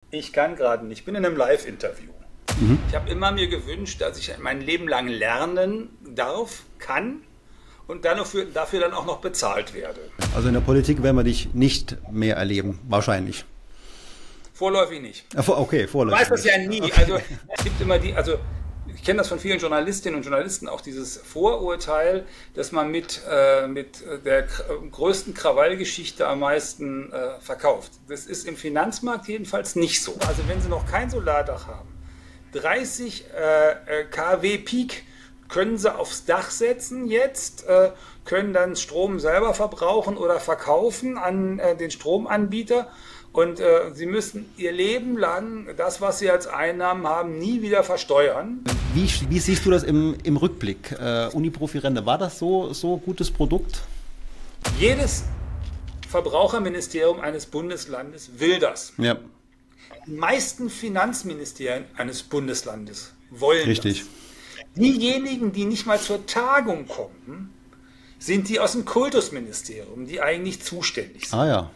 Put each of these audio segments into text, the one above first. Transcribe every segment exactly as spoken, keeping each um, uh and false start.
Ich kann gerade nicht. Ich bin in einem Live-Interview. Mhm. Ich habe immer mir gewünscht, dass ich mein Leben lang lernen darf, kann und dann dafür, dafür dann auch noch bezahlt werde. Also in der Politik werden wir dich nicht mehr erleben, wahrscheinlich. Vorläufig nicht. Okay, vorläufig. Ich weiß das ja nie. Okay. Also es gibt immer die, also ich kenne das von vielen Journalistinnen und Journalisten, auch dieses Vorurteil, dass man mit, äh, mit der größten Krawallgeschichte am meisten äh, verkauft. Das ist im Finanzmarkt jedenfalls nicht so. Also wenn Sie noch kein Solardach haben, dreißig äh, Kilowatt Peak können Sie aufs Dach setzen jetzt, äh, können dann Strom selber verbrauchen oder verkaufen an äh, den Stromanbieter. Und äh, Sie müssen Ihr Leben lang das, was Sie als Einnahmen haben, nie wieder versteuern. Wie, wie siehst du das im, im Rückblick? Äh, Uniprofi-Rente, war das so so gutes Produkt? Jedes Verbraucherministerium eines Bundeslandes will das. Ja. Die meisten Finanzministerien eines Bundeslandes wollen Richtig. das. Diejenigen, die nicht mal zur Tagung kommen, sind die aus dem Kultusministerium, die eigentlich zuständig sind. Ah ja.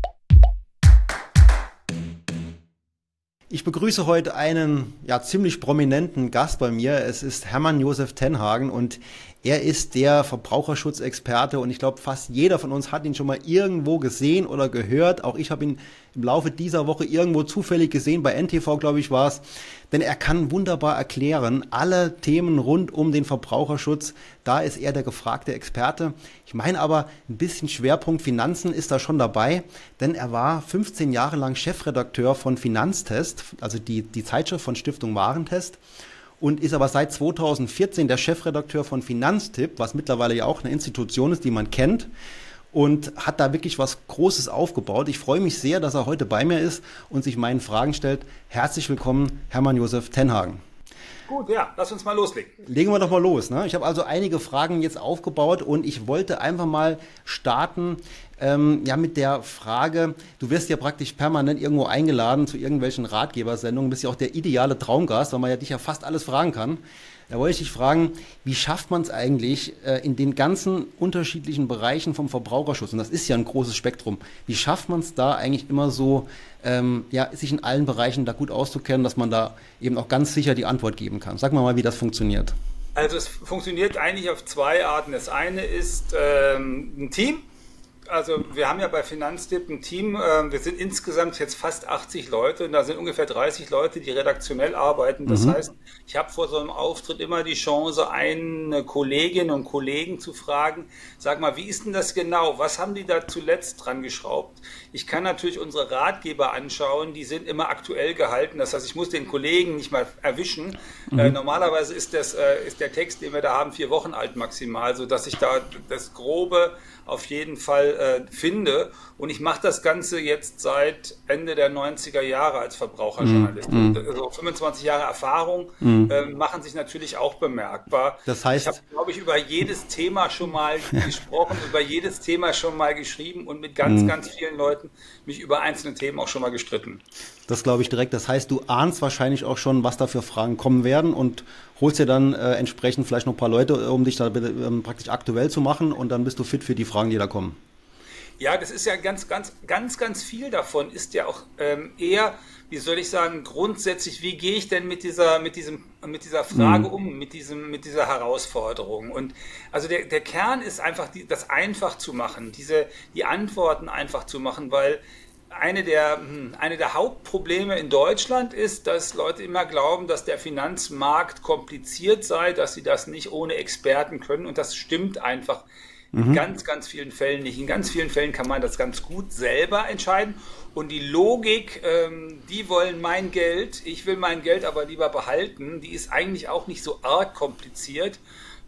Ich begrüße heute einen ja, ziemlich prominenten Gast bei mir. Es ist Hermann Josef Tenhagen und er ist der Verbraucherschutzexperte und ich glaube, fast jeder von uns hat ihn schon mal irgendwo gesehen oder gehört. Auch ich habe ihn im Laufe dieser Woche irgendwo zufällig gesehen, bei N T V, glaube ich, war es. Denn er kann wunderbar erklären, alle Themen rund um den Verbraucherschutz. Da ist er der gefragte Experte. Ich meine aber, ein bisschen Schwerpunkt Finanzen ist da schon dabei, denn er war fünfzehn Jahre lang Chefredakteur von Finanztest, also die, die Zeitschrift von Stiftung Warentest. Und ist aber seit zweitausendvierzehn der Chefredakteur von Finanztipp, was mittlerweile ja auch eine Institution ist, die man kennt. Und hat da wirklich was Großes aufgebaut. Ich freue mich sehr, dass er heute bei mir ist und sich meinen Fragen stellt. Herzlich willkommen, Hermann Josef Tenhagen. Gut, ja, lass uns mal loslegen. Legen wir doch mal los. Ne? Ich habe also einige Fragen jetzt aufgebaut und ich wollte einfach mal starten ähm, ja, mit der Frage, du wirst ja praktisch permanent irgendwo eingeladen zu irgendwelchen Ratgebersendungen, bist ja auch der ideale Traumgast, weil man ja dich ja fast alles fragen kann. Da wollte ich dich fragen, wie schafft man es eigentlich äh, in den ganzen unterschiedlichen Bereichen vom Verbraucherschutz, und das ist ja ein großes Spektrum, wie schafft man es da eigentlich immer so, ähm, ja, sich in allen Bereichen da gut auszukennen, dass man da eben auch ganz sicher die Antwort geben kann? Sag mal mal, wie das funktioniert. Also es funktioniert eigentlich auf zwei Arten. Das eine ist ähm, ein Team. Also wir haben ja bei Finanztipp ein Team, äh, wir sind insgesamt jetzt fast achtzig Leute und da sind ungefähr dreißig Leute, die redaktionell arbeiten. Das mhm. heißt, ich habe vor so einem Auftritt immer die Chance, eine Kollegin und Kollegen zu fragen, sag mal, wie ist denn das genau? Was haben die da zuletzt dran geschraubt? Ich kann natürlich unsere Ratgeber anschauen, die sind immer aktuell gehalten. Das heißt, ich muss den Kollegen nicht mal erwischen. Mhm. Äh, normalerweise ist, das, äh, ist der Text, den wir da haben, vier Wochen alt maximal, sodass ich da das Grobe auf jeden Fall äh, finde. Und ich mache das Ganze jetzt seit Ende der neunziger Jahre als Verbraucherjournalist. Mm, mm. Also fünfundzwanzig Jahre Erfahrung mm. äh, machen sich natürlich auch bemerkbar. Das heißt, ich habe, glaube ich, über jedes Thema schon mal gesprochen, über jedes Thema schon mal geschrieben und mit ganz, mm. ganz vielen Leuten mich über einzelne Themen auch schon mal gestritten. Das glaube ich direkt. Das heißt, du ahnst wahrscheinlich auch schon, was da für Fragen kommen werden und holst dir dann äh, entsprechend vielleicht noch ein paar Leute, um dich da ähm, praktisch aktuell zu machen und dann bist du fit für die Fragen, die da kommen. Ja, das ist ja ganz, ganz, ganz, ganz viel davon ist ja auch ähm, eher, wie soll ich sagen, grundsätzlich, wie gehe ich denn mit dieser, mit diesem, mit dieser Frage mhm. um, mit diesem, mit dieser Herausforderung? Und also der, der Kern ist einfach, die, das einfach zu machen, diese, die Antworten einfach zu machen, weil Eine der, eine der Hauptprobleme in Deutschland ist, dass Leute immer glauben, dass der Finanzmarkt kompliziert sei, dass sie das nicht ohne Experten können. Und das stimmt einfach in mhm. ganz, ganz vielen Fällen nicht. In ganz vielen Fällen kann man das ganz gut selber entscheiden. Und die Logik, ähm, die wollen mein Geld, ich will mein Geld aber lieber behalten, die ist eigentlich auch nicht so arg kompliziert.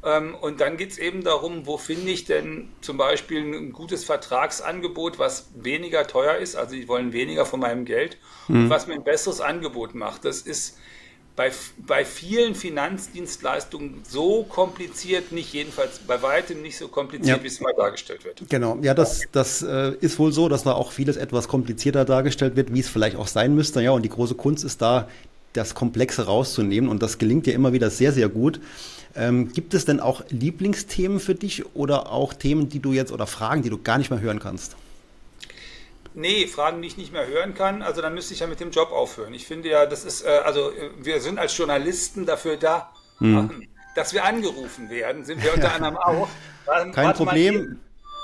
Und dann geht es eben darum, wo finde ich denn zum Beispiel ein gutes Vertragsangebot, was weniger teuer ist, also die wollen weniger von meinem Geld, mhm. und was mir ein besseres Angebot macht. Das ist bei, bei vielen Finanzdienstleistungen so kompliziert, nicht jedenfalls bei weitem nicht so kompliziert, ja. wie es mal dargestellt wird. Genau, ja, das, das äh, ist wohl so, dass da auch vieles etwas komplizierter dargestellt wird, wie es vielleicht auch sein müsste. Ja, und die große Kunst ist da, das Komplexe rauszunehmen und das gelingt dir immer wieder sehr, sehr gut. Ähm, gibt es denn auch Lieblingsthemen für dich oder auch Themen, die du jetzt oder Fragen, die du gar nicht mehr hören kannst? Nee, Fragen, die ich nicht mehr hören kann, also dann müsste ich ja mit dem Job aufhören. Ich finde ja, das ist, äh, also äh, wir sind als Journalisten dafür da, Hm. äh, dass wir angerufen werden, sind wir unter anderem auch. Warte, Kein warte mal, Problem.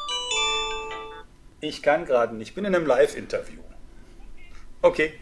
ich kann gerade nicht, ich bin in einem Live-Interview. Okay.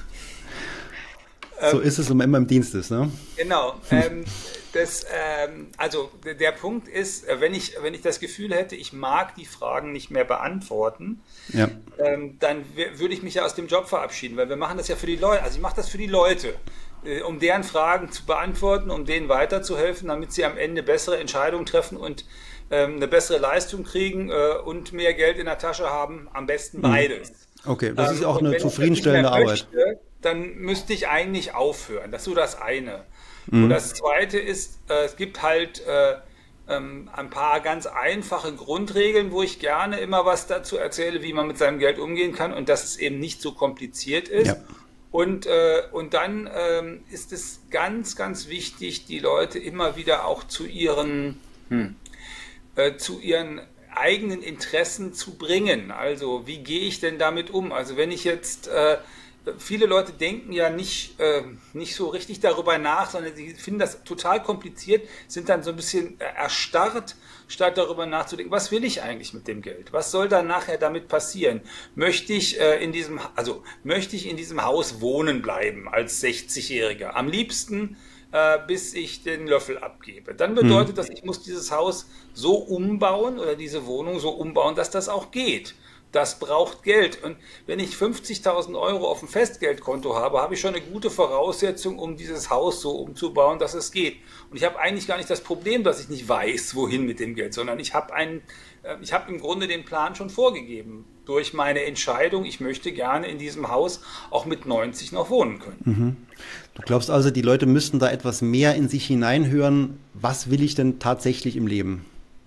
So ist es, wenn man immer im Dienst ist, ne? Genau. Ähm, das, ähm, also der, der Punkt ist, äh, wenn ich, wenn ich das Gefühl hätte, ich mag die Fragen nicht mehr beantworten, Ja. ähm, dann wär- würde ich mich ja aus dem Job verabschieden, weil wir machen das ja für die Leute. Also ich mache das für die Leute, äh, um deren Fragen zu beantworten, um denen weiterzuhelfen, damit sie am Ende bessere Entscheidungen treffen und ähm, eine bessere Leistung kriegen äh, und mehr Geld in der Tasche haben. Am besten beides. Okay, das ist Ähm, auch und eine wenn ich das zufriedenstellende nicht mehr Arbeit. möchte, dann müsste ich eigentlich aufhören. Das ist so das eine. Mhm. Und das zweite ist, äh, es gibt halt äh, ähm, ein paar ganz einfache Grundregeln, wo ich gerne immer was dazu erzähle, wie man mit seinem Geld umgehen kann und dass es eben nicht so kompliziert ist. Ja. Und, äh, und dann ähm, ist es ganz, ganz wichtig, die Leute immer wieder auch zu ihren, hm, äh, zu ihren eigenen Interessen zu bringen. Also wie gehe ich denn damit um? Also wenn ich jetzt, äh, viele Leute denken ja nicht, äh, nicht so richtig darüber nach, sondern sie finden das total kompliziert, sind dann so ein bisschen äh, erstarrt, statt darüber nachzudenken, was will ich eigentlich mit dem Geld? Was soll dann nachher damit passieren? Möchte ich äh, in diesem, also möchte ich in diesem Haus wohnen bleiben als sechzigjähriger? Am liebsten äh, bis ich den Löffel abgebe. Dann bedeutet das, ich muss dieses Haus so umbauen oder diese Wohnung so umbauen, dass das auch geht. Das braucht Geld. Und wenn ich fünfzigtausend Euro auf dem Festgeldkonto habe, habe ich schon eine gute Voraussetzung, um dieses Haus so umzubauen, dass es geht. Und ich habe eigentlich gar nicht das Problem, dass ich nicht weiß, wohin mit dem Geld, sondern ich habe einen, äh, ich habe im Grunde den Plan schon vorgegeben. Durch meine Entscheidung, ich möchte gerne in diesem Haus auch mit neunzig noch wohnen können. Du glaubst also, die Leute müssten da etwas mehr in sich hineinhören, was will ich denn tatsächlich im Leben?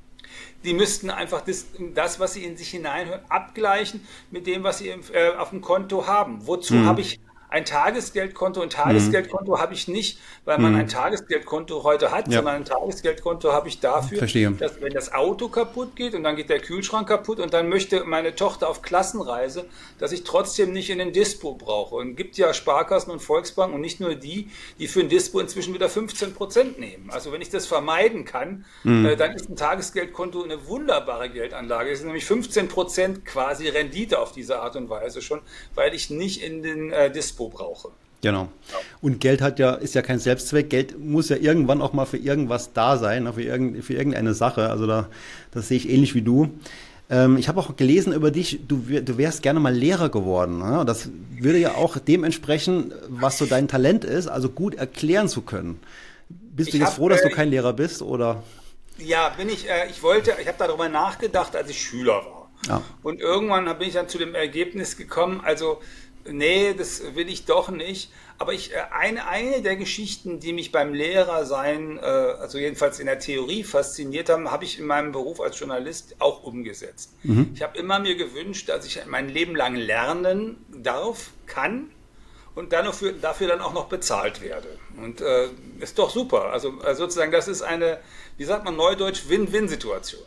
Die müssten einfach das, das, was sie in sich hineinhören, abgleichen mit dem, was sie im, äh, auf dem Konto haben. Wozu Mhm. habe ich ein Tagesgeldkonto? Ein Tagesgeldkonto habe ich nicht, weil man ein Tagesgeldkonto heute hat, Ja. sondern ein Tagesgeldkonto habe ich dafür, Verstehe. dass wenn das Auto kaputt geht und dann geht der Kühlschrank kaputt und dann möchte meine Tochter auf Klassenreise, dass ich trotzdem nicht in den Dispo brauche. Und es gibt ja Sparkassen und Volksbanken und nicht nur die, die für ein Dispo inzwischen wieder fünfzehn Prozent nehmen. Also wenn ich das vermeiden kann, äh, dann ist ein Tagesgeldkonto eine wunderbare Geldanlage. Es ist nämlich fünfzehn Prozent quasi Rendite auf diese Art und Weise schon, weil ich nicht in den äh, Dispo brauche. Genau. Und Geld hat ja, ist ja kein Selbstzweck. Geld muss ja irgendwann auch mal für irgendwas da sein, ne, für, irgend, für irgendeine Sache. Also da, das sehe ich ähnlich wie du. Ähm, ich habe auch gelesen über dich, du, wär- du wärst gerne mal Lehrer geworden. Ne? Das würde ja auch dem entsprechen, was so dein Talent ist, also gut erklären zu können. Bist du Ich jetzt hab, froh, dass du äh, kein Lehrer bist, oder? Ja, bin ich, äh, ich wollte, ich habe darüber nachgedacht, als ich Schüler war. Ja. Und irgendwann bin ich dann zu dem Ergebnis gekommen, also nee, das will ich doch nicht. Aber ich, äh, eine, eine der Geschichten, die mich beim Lehrersein, äh, also jedenfalls in der Theorie fasziniert haben, habe ich in meinem Beruf als Journalist auch umgesetzt. Ich habe immer mir gewünscht, dass ich mein Leben lang lernen darf, kann und dann dafür, dafür dann auch noch bezahlt werde. Und äh, ist doch super. Also äh, sozusagen, das ist eine, wie sagt man neudeutsch, Win-Win-Situation.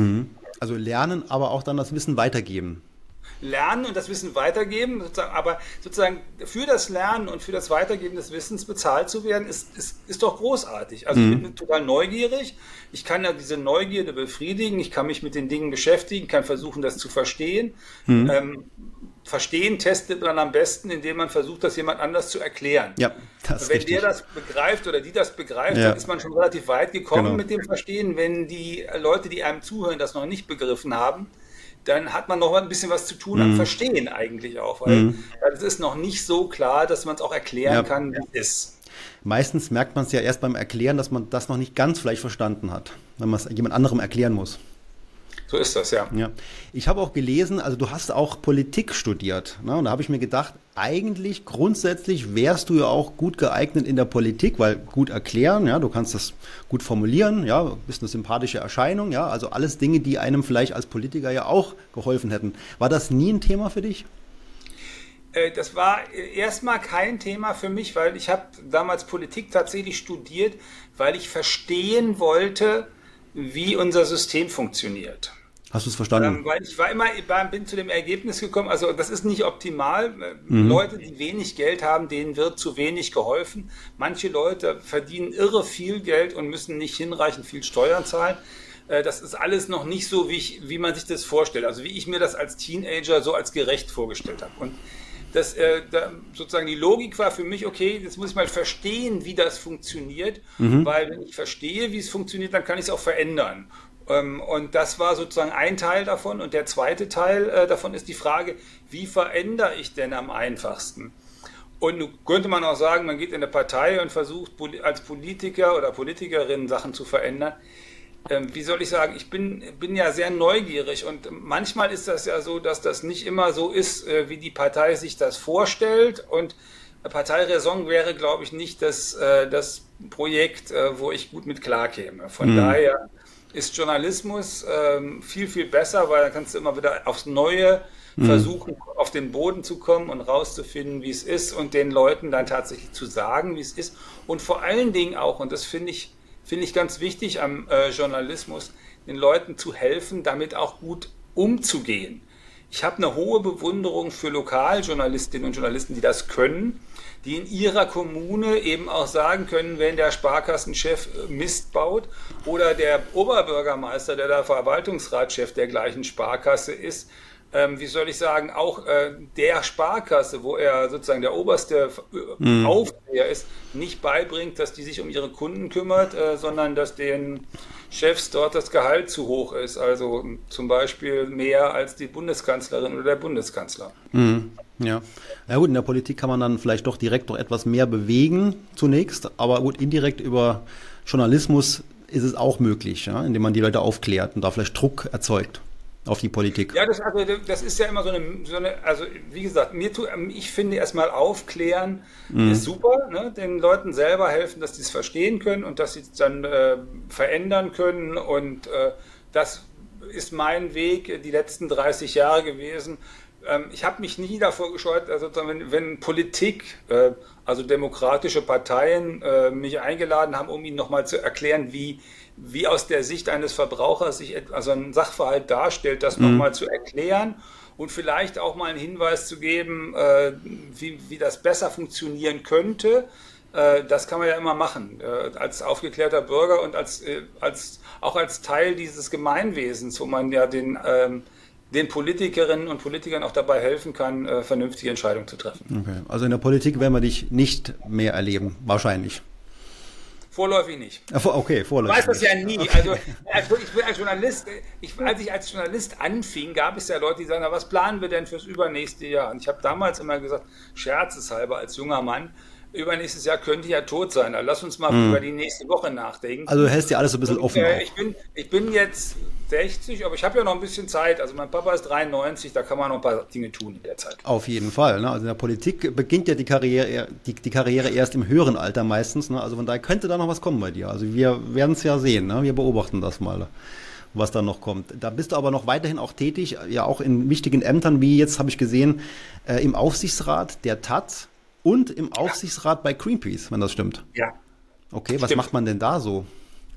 Also lernen, aber auch dann das Wissen weitergeben. Lernen und das Wissen weitergeben, sozusagen, aber sozusagen für das Lernen und für das Weitergeben des Wissens bezahlt zu werden, ist, ist, ist doch großartig. Also ich bin total neugierig, ich kann ja diese Neugierde befriedigen, ich kann mich mit den Dingen beschäftigen, kann versuchen, das zu verstehen. Ähm, verstehen testet man am besten, indem man versucht, das jemand anders zu erklären. Ja, das ist Wenn richtig. der das begreift oder die das begreift, Ja. dann ist man schon relativ weit gekommen Genau. mit dem Verstehen. Wenn die Leute, die einem zuhören, das noch nicht begriffen haben, dann hat man noch mal ein bisschen was zu tun am Verstehen eigentlich auch, weil es ist noch nicht so klar, dass man es auch erklären Ja. kann, wie es ist. Meistens merkt man es ja erst beim Erklären, dass man das noch nicht ganz vielleicht verstanden hat, wenn man es jemand anderem erklären muss. So ist das, ja. Ja. Ich habe auch gelesen, also du hast auch Politik studiert. Ne? Und da habe ich mir gedacht, eigentlich grundsätzlich wärst du ja auch gut geeignet in der Politik, weil gut erklären, ja, du kannst das gut formulieren, ja, bist eine sympathische Erscheinung, ja, also alles Dinge, die einem vielleicht als Politiker ja auch geholfen hätten. War das nie ein Thema für dich? Äh, Das war äh, erstmal kein Thema für mich, weil ich habe damals Politik tatsächlich studiert, weil ich verstehen wollte, wie unser System funktioniert. Hast du es verstanden? Ähm, weil ich war immer, bin zu dem Ergebnis gekommen, also das ist nicht optimal. Mhm. Leute, die wenig Geld haben, denen wird zu wenig geholfen. Manche Leute verdienen irre viel Geld und müssen nicht hinreichend viel Steuern zahlen. Äh, das ist alles noch nicht so, wie, ich, wie man sich das vorstellt. Also wie ich mir das als Teenager so als gerecht vorgestellt habe. Und das, äh, da, sozusagen die Logik war für mich, okay, jetzt muss ich mal verstehen, wie das funktioniert. Mhm. Weil wenn ich verstehe, wie es funktioniert, dann kann ich es auch verändern. Und das war sozusagen ein Teil davon. Und der zweite Teil äh, davon ist die Frage, wie verändere ich denn am einfachsten? Und nun könnte man auch sagen, man geht in eine Partei und versucht als Politiker oder Politikerin Sachen zu verändern. Ähm, wie soll ich sagen, ich bin, bin ja sehr neugierig und manchmal ist das ja so, dass das nicht immer so ist, äh, wie die Partei sich das vorstellt. Und Parteiräson wäre, glaube ich, nicht das, äh, das Projekt, äh, wo ich gut mit klarkäme. Von mhm. daher ist Journalismus ähm, viel, viel besser, weil dann kannst du immer wieder aufs Neue mhm. versuchen, auf den Boden zu kommen und rauszufinden, wie es ist und den Leuten dann tatsächlich zu sagen, wie es ist. Und vor allen Dingen auch, und das finde ich, finde ich ganz wichtig am äh, Journalismus, den Leuten zu helfen, damit auch gut umzugehen. Ich habe eine hohe Bewunderung für Lokaljournalistinnen und Journalisten, die das können, die in ihrer Kommune eben auch sagen können, wenn der Sparkassenchef Mist baut oder der Oberbürgermeister, der der Verwaltungsratschef der gleichen Sparkasse ist, ähm, wie soll ich sagen, auch äh, der Sparkasse, wo er sozusagen der oberste mhm. Aufseher ist, nicht beibringt, dass die sich um ihre Kunden kümmert, äh, sondern dass den Chefs dort das Gehalt zu hoch ist, also zum Beispiel mehr als die Bundeskanzlerin oder der Bundeskanzler. Mhm. Ja. Ja gut, in der Politik kann man dann vielleicht doch direkt noch etwas mehr bewegen zunächst, aber gut, indirekt über Journalismus ist es auch möglich, ja, indem man die Leute aufklärt und da vielleicht Druck erzeugt auf die Politik. Ja, das, also, das ist ja immer so eine, so eine also wie gesagt, mir tu, ich finde erstmal aufklären mhm. ist super, ne? Den Leuten selber helfen, dass sie es verstehen können und dass sie es dann äh, verändern können und äh, das ist mein Weg die letzten dreißig Jahre gewesen. Ähm, ich habe mich nie davor gescheut, also wenn, wenn Politik, äh, also demokratische Parteien äh, mich eingeladen haben, um ihnen nochmal zu erklären, wie wie aus der Sicht eines Verbrauchers sich also ein Sachverhalt darstellt, das mhm. nochmal zu erklären und vielleicht auch mal einen Hinweis zu geben, äh, wie, wie das besser funktionieren könnte. Äh, das kann man ja immer machen, äh, als aufgeklärter Bürger und als, äh, als, auch als Teil dieses Gemeinwesens, wo man ja den, ähm, den Politikerinnen und Politikern auch dabei helfen kann, äh, vernünftige Entscheidungen zu treffen. Okay. Also in der Politik werden wir dich nicht mehr erleben, wahrscheinlich. Vorläufig nicht. Okay, vorläufig. Ich weiß das ja nie. Okay. Also, ich bin als Journalist, ich, als ich als Journalist anfing, gab es ja Leute, die sagen, na, was planen wir denn fürs übernächste Jahr? Und ich habe damals immer gesagt, scherzeshalber als junger Mann, übernächstes Jahr könnte ja tot sein. Also lass uns mal hm. über die nächste Woche nachdenken. Also du hältst dir alles so ein bisschen und, offen. Äh, ich, bin, ich bin jetzt sechzig, aber ich habe ja noch ein bisschen Zeit. Also mein Papa ist dreiundneunzig, da kann man noch ein paar Dinge tun in der Zeit. Auf jeden Fall. Ne? Also in der Politik beginnt ja die Karriere, die, die Karriere erst im höheren Alter meistens. Ne? Also von daher könnte da noch was kommen bei dir. Also wir werden es ja sehen. Ne? Wir beobachten das mal, was da noch kommt. Da bist du aber noch weiterhin auch tätig, ja auch in wichtigen Ämtern, wie jetzt habe ich gesehen, äh, im Aufsichtsrat der Taz und im Aufsichtsrat ja. bei Greenpeace, wenn das stimmt. Ja. Okay, was stimmt. macht man denn da so?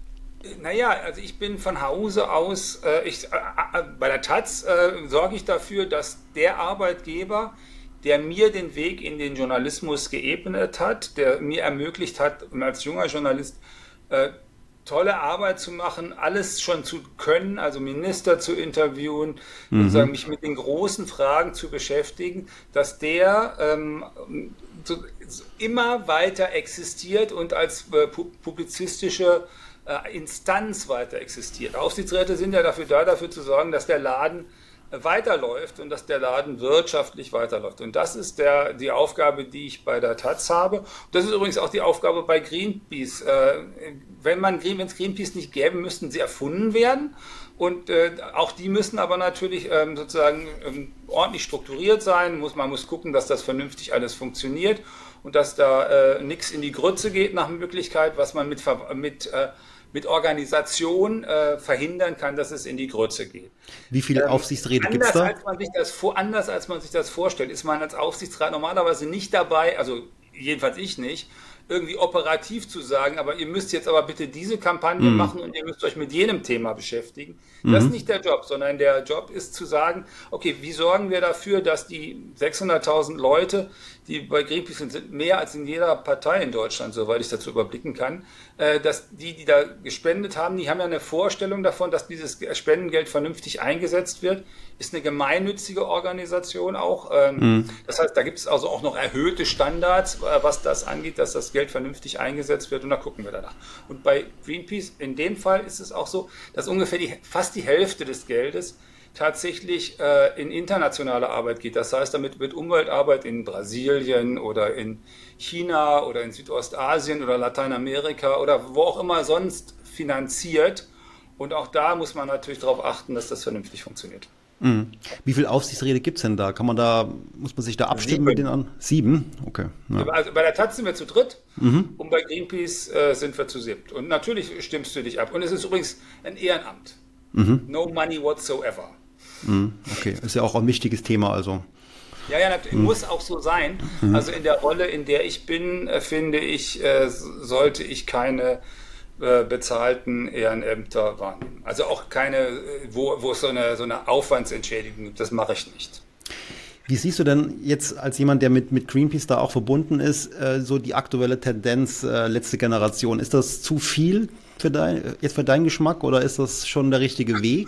Naja, also ich bin von Hause aus, äh, ich, äh, bei der Taz äh, sorge ich dafür, dass der Arbeitgeber, der mir den Weg in den Journalismus geebnet hat, der mir ermöglicht hat, als junger Journalist äh, tolle Arbeit zu machen, alles schon zu können, also Minister zu interviewen, mhm. sozusagen mich mit den großen Fragen zu beschäftigen, dass der ähm, so, so immer weiter existiert und als äh, publizistische äh, Instanz weiter existiert. Aufsichtsräte sind ja dafür da, dafür zu sorgen, dass der Laden äh, weiterläuft und dass der Laden wirtschaftlich weiterläuft. Und das ist der, die Aufgabe, die ich bei der Taz habe. Das ist übrigens auch die Aufgabe bei Greenpeace. Äh, wenn man wenn es Greenpeace nicht gäbe, müssten sie erfunden werden. Und äh, auch die müssen aber natürlich ähm, sozusagen ähm, ordentlich strukturiert sein. Muss, man muss gucken, dass das vernünftig alles funktioniert und dass da äh, nichts in die Grütze geht nach Möglichkeit, was man mit, mit, äh, mit Organisation äh, verhindern kann, dass es in die Grütze geht. Wie viele ähm, Aufsichtsräte gibt es da? Als man sich das vor, anders als man sich das vorstellt, ist man als Aufsichtsrat normalerweise nicht dabei, also jedenfalls ich nicht, irgendwie operativ zu sagen, aber ihr müsst jetzt aber bitte diese Kampagne mhm. machen und ihr müsst euch mit jenem Thema beschäftigen. Mhm. Das ist nicht der Job, sondern der Job ist zu sagen, okay, wie sorgen wir dafür, dass die sechshunderttausend Leute, die bei Greenpeace sind, sind mehr als in jeder Partei in Deutschland, soweit ich dazu überblicken kann, äh, dass die, die da gespendet haben, die haben ja eine Vorstellung davon, dass dieses Spendengeld vernünftig eingesetzt wird. Ist eine gemeinnützige Organisation auch. Ähm, mhm. Das heißt, da gibt es also auch noch erhöhte Standards, äh, was das angeht, dass das Geld vernünftig eingesetzt wird, und da gucken wir danach. Und bei Greenpeace in dem Fall ist es auch so, dass ungefähr die, fast die Hälfte des Geldes tatsächlich äh, in internationale Arbeit geht. Das heißt, damit wird Umweltarbeit in Brasilien oder in China oder in Südostasien oder Lateinamerika oder wo auch immer sonst finanziert. Und auch da muss man natürlich darauf achten, dass das vernünftig funktioniert. Mhm. Wie viel Aufsichtsräte gibt es denn da? Kann man da, muss man sich da abstimmen Sieben. mit denen an? Sieben? Okay. Ja. Also bei der Taz sind wir zu dritt mhm. und bei Greenpeace äh, sind wir zu siebt. Und natürlich stimmst du dich ab. Und es ist übrigens ein Ehrenamt. Mhm. No money whatsoever. Mhm. Okay, ist ja auch ein wichtiges Thema, also. Ja, ja, natürlich, mhm. muss auch so sein. Mhm. Also in der Rolle, in der ich bin, äh, finde ich, äh, sollte ich keine bezahlten Ehrenämter wahrnehmen. Also auch keine, wo, wo es so eine, so eine Aufwandsentschädigung gibt, das mache ich nicht. Wie siehst du denn jetzt als jemand, der mit, mit Greenpeace da auch verbunden ist, äh, so die aktuelle Tendenz äh, letzte Generation? Ist das zu viel für dein, jetzt für deinen Geschmack oder ist das schon der richtige Weg?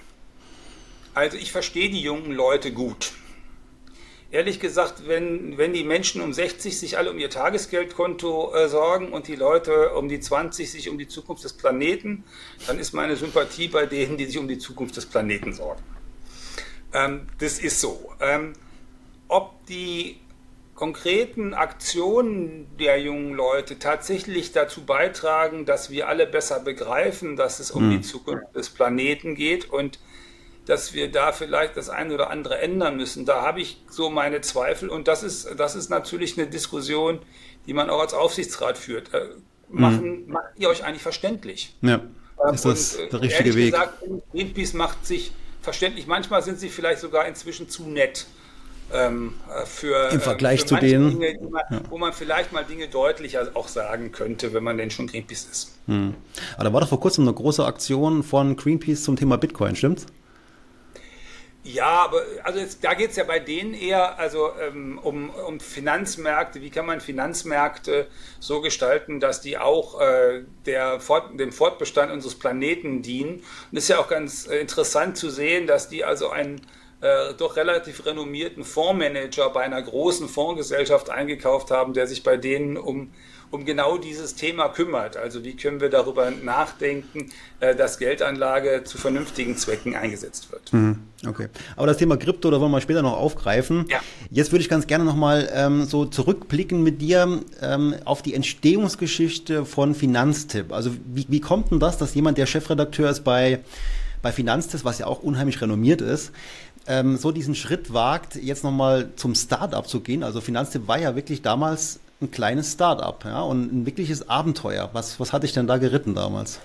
Also ich verstehe die jungen Leute gut. Ehrlich gesagt, wenn, wenn die Menschen um sechzig sich alle um ihr Tagesgeldkonto äh, sorgen und die Leute um die zwanzig sich um die Zukunft des Planeten, dann ist meine Sympathie bei denen, die sich um die Zukunft des Planeten sorgen. Ähm, das ist so. Ähm, ob die konkreten Aktionen der jungen Leute tatsächlich dazu beitragen, dass wir alle besser begreifen, dass es um hm. die Zukunft des Planeten geht und dass wir da vielleicht das eine oder andere ändern müssen. Da habe ich so meine Zweifel, und das ist, das ist natürlich eine Diskussion, die man auch als Aufsichtsrat führt. Äh, machen, mhm. Macht ihr euch eigentlich verständlich? Ja, ist das und, der richtige Weg? Gesagt, Greenpeace macht sich verständlich. Manchmal sind sie vielleicht sogar inzwischen zu nett ähm, für im Vergleich für zu denen, Dinge, man, ja. wo man vielleicht mal Dinge deutlicher auch sagen könnte, wenn man denn schon Greenpeace ist. Mhm. Aber da war doch vor kurzem eine große Aktion von Greenpeace zum Thema Bitcoin, stimmt's? Ja, aber also jetzt, da geht es ja bei denen eher also ähm, um, um Finanzmärkte. Wie kann man Finanzmärkte so gestalten, dass die auch äh, der Fort, dem Fortbestand unseres Planeten dienen? Und es ist ja auch ganz äh, interessant zu sehen, dass die also einen äh, doch relativ renommierten Fondsmanager bei einer großen Fondsgesellschaft eingekauft haben, der sich bei denen um um genau dieses Thema kümmert. Also wie können wir darüber nachdenken, dass Geldanlage zu vernünftigen Zwecken eingesetzt wird. Okay, aber das Thema Krypto, da wollen wir später noch aufgreifen. Ja. Jetzt würde ich ganz gerne nochmal ähm, so zurückblicken mit dir ähm, auf die Entstehungsgeschichte von Finanztipp. Also wie, wie kommt denn das, dass jemand, der Chefredakteur ist bei, bei Finanztipp, was ja auch unheimlich renommiert ist, ähm, so diesen Schritt wagt, jetzt nochmal zum Start-up zu gehen? Also Finanztipp war ja wirklich damals ein kleines Start-up, ja, und ein wirkliches Abenteuer. Was, was hat dich denn da geritten damals?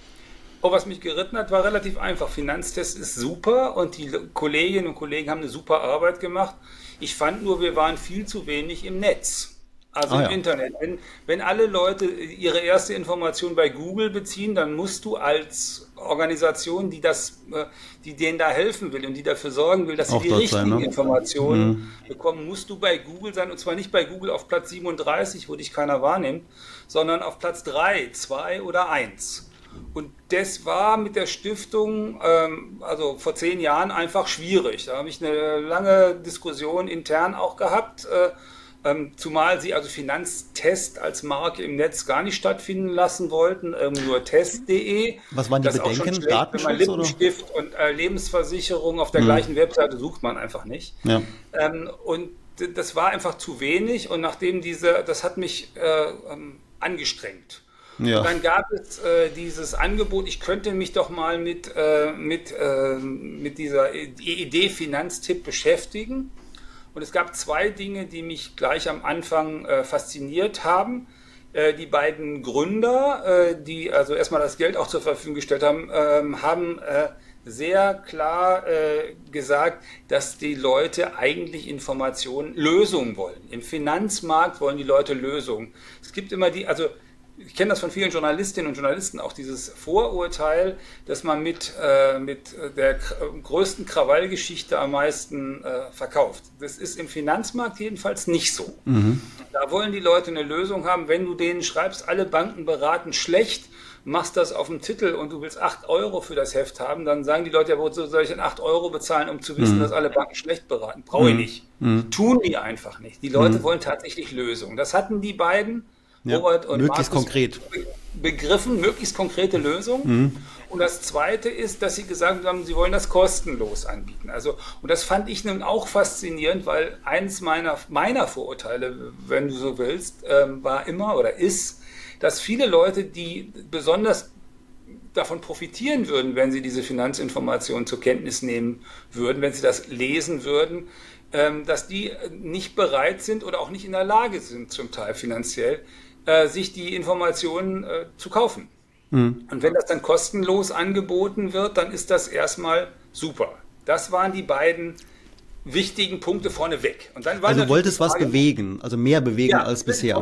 Oh, was mich geritten hat, war relativ einfach. Finanztest ist super und die Kolleginnen und Kollegen haben eine super Arbeit gemacht. Ich fand nur, wir waren viel zu wenig im Netz. Also ah, im ja. Internet. Wenn, wenn alle Leute ihre erste Information bei Google beziehen, dann musst du als Organisation, die das, die denen da helfen will und die dafür sorgen will, dass sie die richtigen sein, ne? Informationen mhm. bekommen, musst du bei Google sein, und zwar nicht bei Google auf Platz siebenunddreißig, wo dich keiner wahrnimmt, sondern auf Platz drei, zwei oder eins. Und das war mit der Stiftung, ähm, also vor zehn Jahren, einfach schwierig. Da habe ich eine lange Diskussion intern auch gehabt, äh, Ähm, zumal sie also Finanztest als Marke im Netz gar nicht stattfinden lassen wollten, ähm, nur test punkt de. Was waren die das Bedenken? Auch schon schlecht, Datenschutz, wenn man Lippenstift oder? und äh, Lebensversicherung auf der hm. gleichen Webseite sucht man einfach nicht. Ja. Ähm, und das war einfach zu wenig, und nachdem diese, das hat mich äh, ähm, angestrengt. Ja. Und dann gab es äh, dieses Angebot, ich könnte mich doch mal mit, äh, mit, äh, mit dieser Idee Finanztipp beschäftigen. Und es gab zwei Dinge, die mich gleich am Anfang äh, fasziniert haben. Die beiden Gründer, die also erstmal das Geld auch zur Verfügung gestellt haben, haben sehr klar gesagt, dass die Leute eigentlich Informationen, Lösungen wollen. Im Finanzmarkt wollen die Leute Lösungen. Es gibt immer die, also ich kenne das von vielen Journalistinnen und Journalisten, auch dieses Vorurteil, dass man mit, äh, mit der größten Krawallgeschichte am meisten äh, verkauft. Das ist im Finanzmarkt jedenfalls nicht so. Mhm. Da wollen die Leute eine Lösung haben. Wenn du denen schreibst, alle Banken beraten schlecht, machst das auf dem Titel und du willst acht Euro für das Heft haben, dann sagen die Leute, ja, wozu soll ich denn acht Euro bezahlen, um zu wissen, mhm. dass alle Banken schlecht beraten? Brauche ich nicht. Mhm. Tun die einfach nicht. Die Leute mhm. wollen tatsächlich Lösungen. Das hatten die beiden, ja, Robert und möglichst Markus, konkret begriffen, möglichst konkrete Lösungen. Mhm. Und das Zweite ist, dass sie gesagt haben, sie wollen das kostenlos anbieten. Also, und das fand ich nun auch faszinierend, weil eins meiner, meiner Vorurteile, wenn du so willst, ähm, war immer oder ist, dass viele Leute, die besonders davon profitieren würden, wenn sie diese Finanzinformationen zur Kenntnis nehmen würden, wenn sie das lesen würden, ähm, dass die nicht bereit sind oder auch nicht in der Lage sind, zum Teil finanziell, äh, sich die Informationen äh, zu kaufen. Mhm. Und wenn das dann kostenlos angeboten wird, dann ist das erstmal super. Das waren die beiden wichtigen Punkte vorneweg. Und dann war also du wolltest was bewegen, also mehr bewegen ja, als bisher.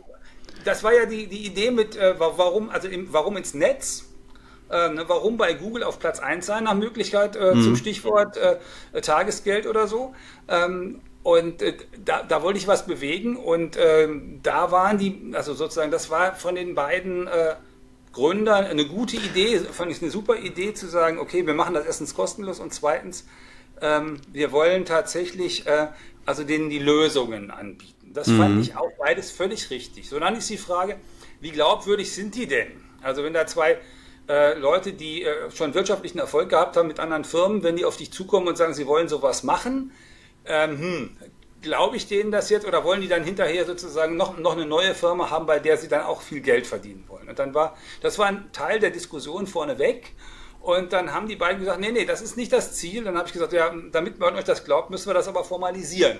Das war ja die, die Idee mit, äh, warum, also im, warum ins Netz, äh, ne, warum bei Google auf Platz eins sein, nach Möglichkeit äh, mhm. zum Stichwort äh, Tagesgeld oder so. Ähm, und äh, da, da wollte ich was bewegen und äh, da waren die, also sozusagen, das war von den beiden äh, Gründern eine gute Idee, fand ich eine super Idee zu sagen, okay, wir machen das erstens kostenlos und zweitens, ähm, wir wollen tatsächlich äh, also denen die Lösungen anbieten. Das mhm. fand ich auch beides völlig richtig. So, dann ist die Frage, wie glaubwürdig sind die denn? Also wenn da zwei äh, Leute, die äh, schon wirtschaftlichen Erfolg gehabt haben mit anderen Firmen, wenn die auf dich zukommen und sagen, sie wollen sowas machen, ähm, hm, glaube ich denen das jetzt oder wollen die dann hinterher sozusagen noch, noch eine neue Firma haben, bei der sie dann auch viel Geld verdienen wollen? Und dann war, das war ein Teil der Diskussion vorneweg. Und dann haben die beiden gesagt, nee, nee, das ist nicht das Ziel. Dann habe ich gesagt, ja, damit man euch das glaubt, müssen wir das aber formalisieren.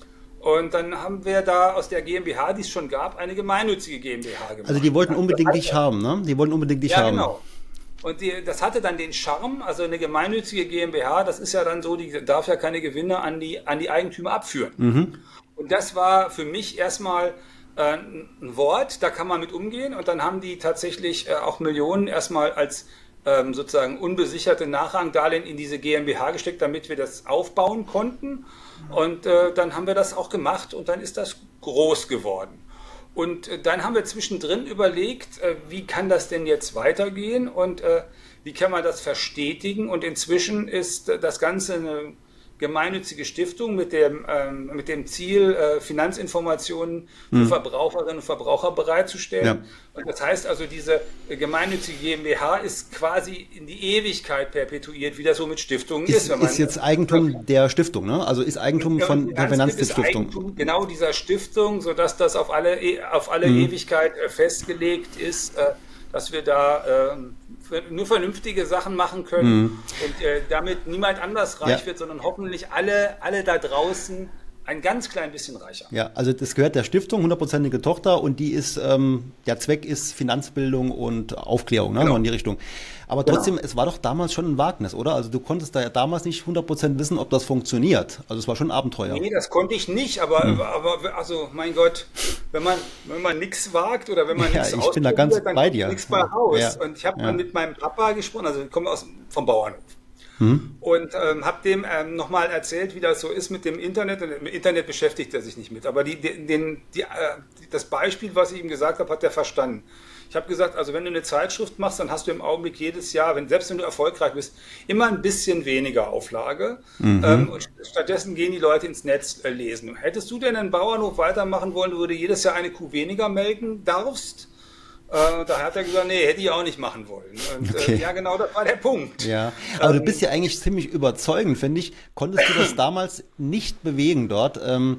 Und dann haben wir da aus der GmbH, die es schon gab, eine gemeinnützige GmbH gemacht. Also die wollten unbedingt dich haben, ne? Die wollten unbedingt dich haben. Ja, genau. Und die, das hatte dann den Charme, also eine gemeinnützige GmbH, das ist ja dann so, die darf ja keine Gewinne an die, an die Eigentümer abführen. Mhm. Und das war für mich erstmal äh, ein Wort, da kann man mit umgehen. Und dann haben die tatsächlich äh, auch Millionen erstmal als ähm, sozusagen unbesicherte Nachrangdarlehen in diese GmbH gesteckt, damit wir das aufbauen konnten. Und äh, dann haben wir das auch gemacht und dann ist das groß geworden. Und äh, dann haben wir zwischendrin überlegt, äh, wie kann das denn jetzt weitergehen und äh, wie kann man das verstetigen. Und inzwischen ist äh, das Ganze eine gemeinnützige Stiftung mit dem, ähm, mit dem Ziel, äh, Finanzinformationen für hm. Verbraucherinnen und Verbraucher bereitzustellen. Ja. Und das heißt also, diese äh, gemeinnützige GmbH ist quasi in die Ewigkeit perpetuiert, wie das so mit Stiftungen ist. Ist, wenn man, ist jetzt Eigentum äh, der Stiftung, ne? Also ist Eigentum ja, von der Finanzstiftung. Eigentum genau dieser Stiftung, sodass das auf alle, auf alle hm. Ewigkeit äh, festgelegt ist, äh, dass wir da äh, nur vernünftige Sachen machen können mhm. und äh, damit niemand anders reich ja. wird, sondern hoffentlich alle, alle da draußen ein ganz klein bisschen reicher. Ja, also das gehört der Stiftung, hundertprozentige Tochter und die ist, ähm, der Zweck ist Finanzbildung und Aufklärung, ne, genau. in die Richtung. Aber trotzdem, genau. es war doch damals schon ein Wagnis, oder? Also du konntest da ja damals nicht hundert Prozent wissen, ob das funktioniert. Also es war schon ein Abenteuer. Nee, das konnte ich nicht, aber, hm. aber also mein Gott, wenn man, wenn man nichts wagt oder wenn man ja, nichts ausprobiert, dann kommt nichts bei raus. Ja. Und ich habe ja. mal mit meinem Papa gesprochen, also ich komme aus vom Bauernhof. Hm. Und ähm, habe dem ähm, nochmal erzählt, wie das so ist mit dem Internet. Und im Internet beschäftigt er sich nicht mit. Aber die, den, die, äh, das Beispiel, was ich ihm gesagt habe, hat er verstanden. Ich habe gesagt, also wenn du eine Zeitschrift machst, dann hast du im Augenblick jedes Jahr, wenn, selbst wenn du erfolgreich bist, immer ein bisschen weniger Auflage. Mhm. Ähm, und stattdessen gehen die Leute ins Netz äh, lesen. Hättest du denn einen Bauernhof weitermachen wollen, du würdest jedes Jahr eine Kuh weniger melken darfst? Äh, da hat er gesagt, nee, hätte ich auch nicht machen wollen. Und okay. äh, ja, genau, das war der Punkt. Ja, aber ähm, du bist ja eigentlich ziemlich überzeugend, finde ich. Konntest du das damals nicht bewegen dort, ähm,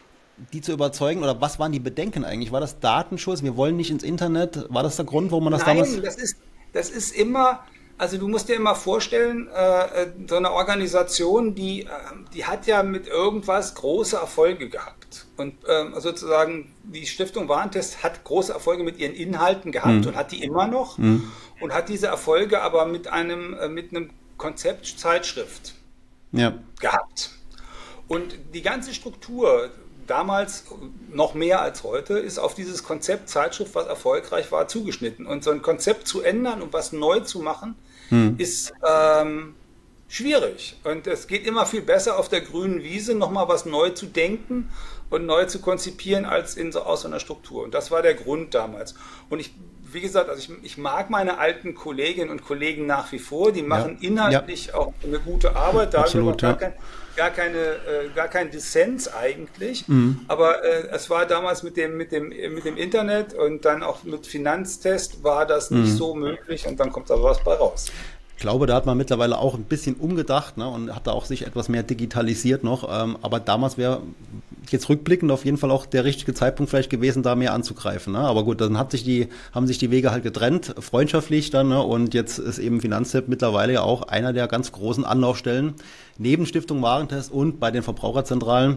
die zu überzeugen? Oder was waren die Bedenken eigentlich? War das Datenschutz? Wir wollen nicht ins Internet? War das der Grund, warum man das Nein, damals... Nein, das ist, das ist immer... Also du musst dir immer vorstellen, äh, so eine Organisation, die, äh, die hat ja mit irgendwas große Erfolge gehabt. Und ähm, sozusagen die Stiftung Warentest hat große Erfolge mit ihren Inhalten gehabt mhm. und hat die immer noch mhm. und hat diese Erfolge aber mit einem, äh, mit einem Konzept Zeitschrift ja. gehabt. Und die ganze Struktur, damals noch mehr als heute, ist auf dieses Konzept Zeitschrift, was erfolgreich war, zugeschnitten. Und so ein Konzept zu ändern und was neu zu machen, hm. ist ähm, schwierig. Und es geht immer viel besser auf der grünen Wiese, nochmal was neu zu denken und neu zu konzipieren, als in so, aus so einer Struktur. Und das war der Grund damals. Und ich, wie gesagt, also ich, ich mag meine alten Kolleginnen und Kollegen nach wie vor. Die machen ja. inhaltlich ja. auch eine gute Arbeit. Da Absolut, gar ja. kein, gar keine, äh, gar kein Dissens eigentlich, mhm. aber äh, es war damals mit dem, mit dem, mit dem Internet und dann auch mit Finanztest war das nicht mhm. so möglich und dann kommt aber was bei raus. Ich glaube, da hat man mittlerweile auch ein bisschen umgedacht, ne, und hat da auch sich etwas mehr digitalisiert noch, ähm, aber damals wäre jetzt rückblickend auf jeden Fall auch der richtige Zeitpunkt vielleicht gewesen, da mehr anzugreifen. Ne? Aber gut, dann hat sich die, haben sich die Wege halt getrennt, freundschaftlich dann, ne? Und jetzt ist eben Finanztipp mittlerweile ja auch einer der ganz großen Anlaufstellen neben Stiftung Warentest und bei den Verbraucherzentralen.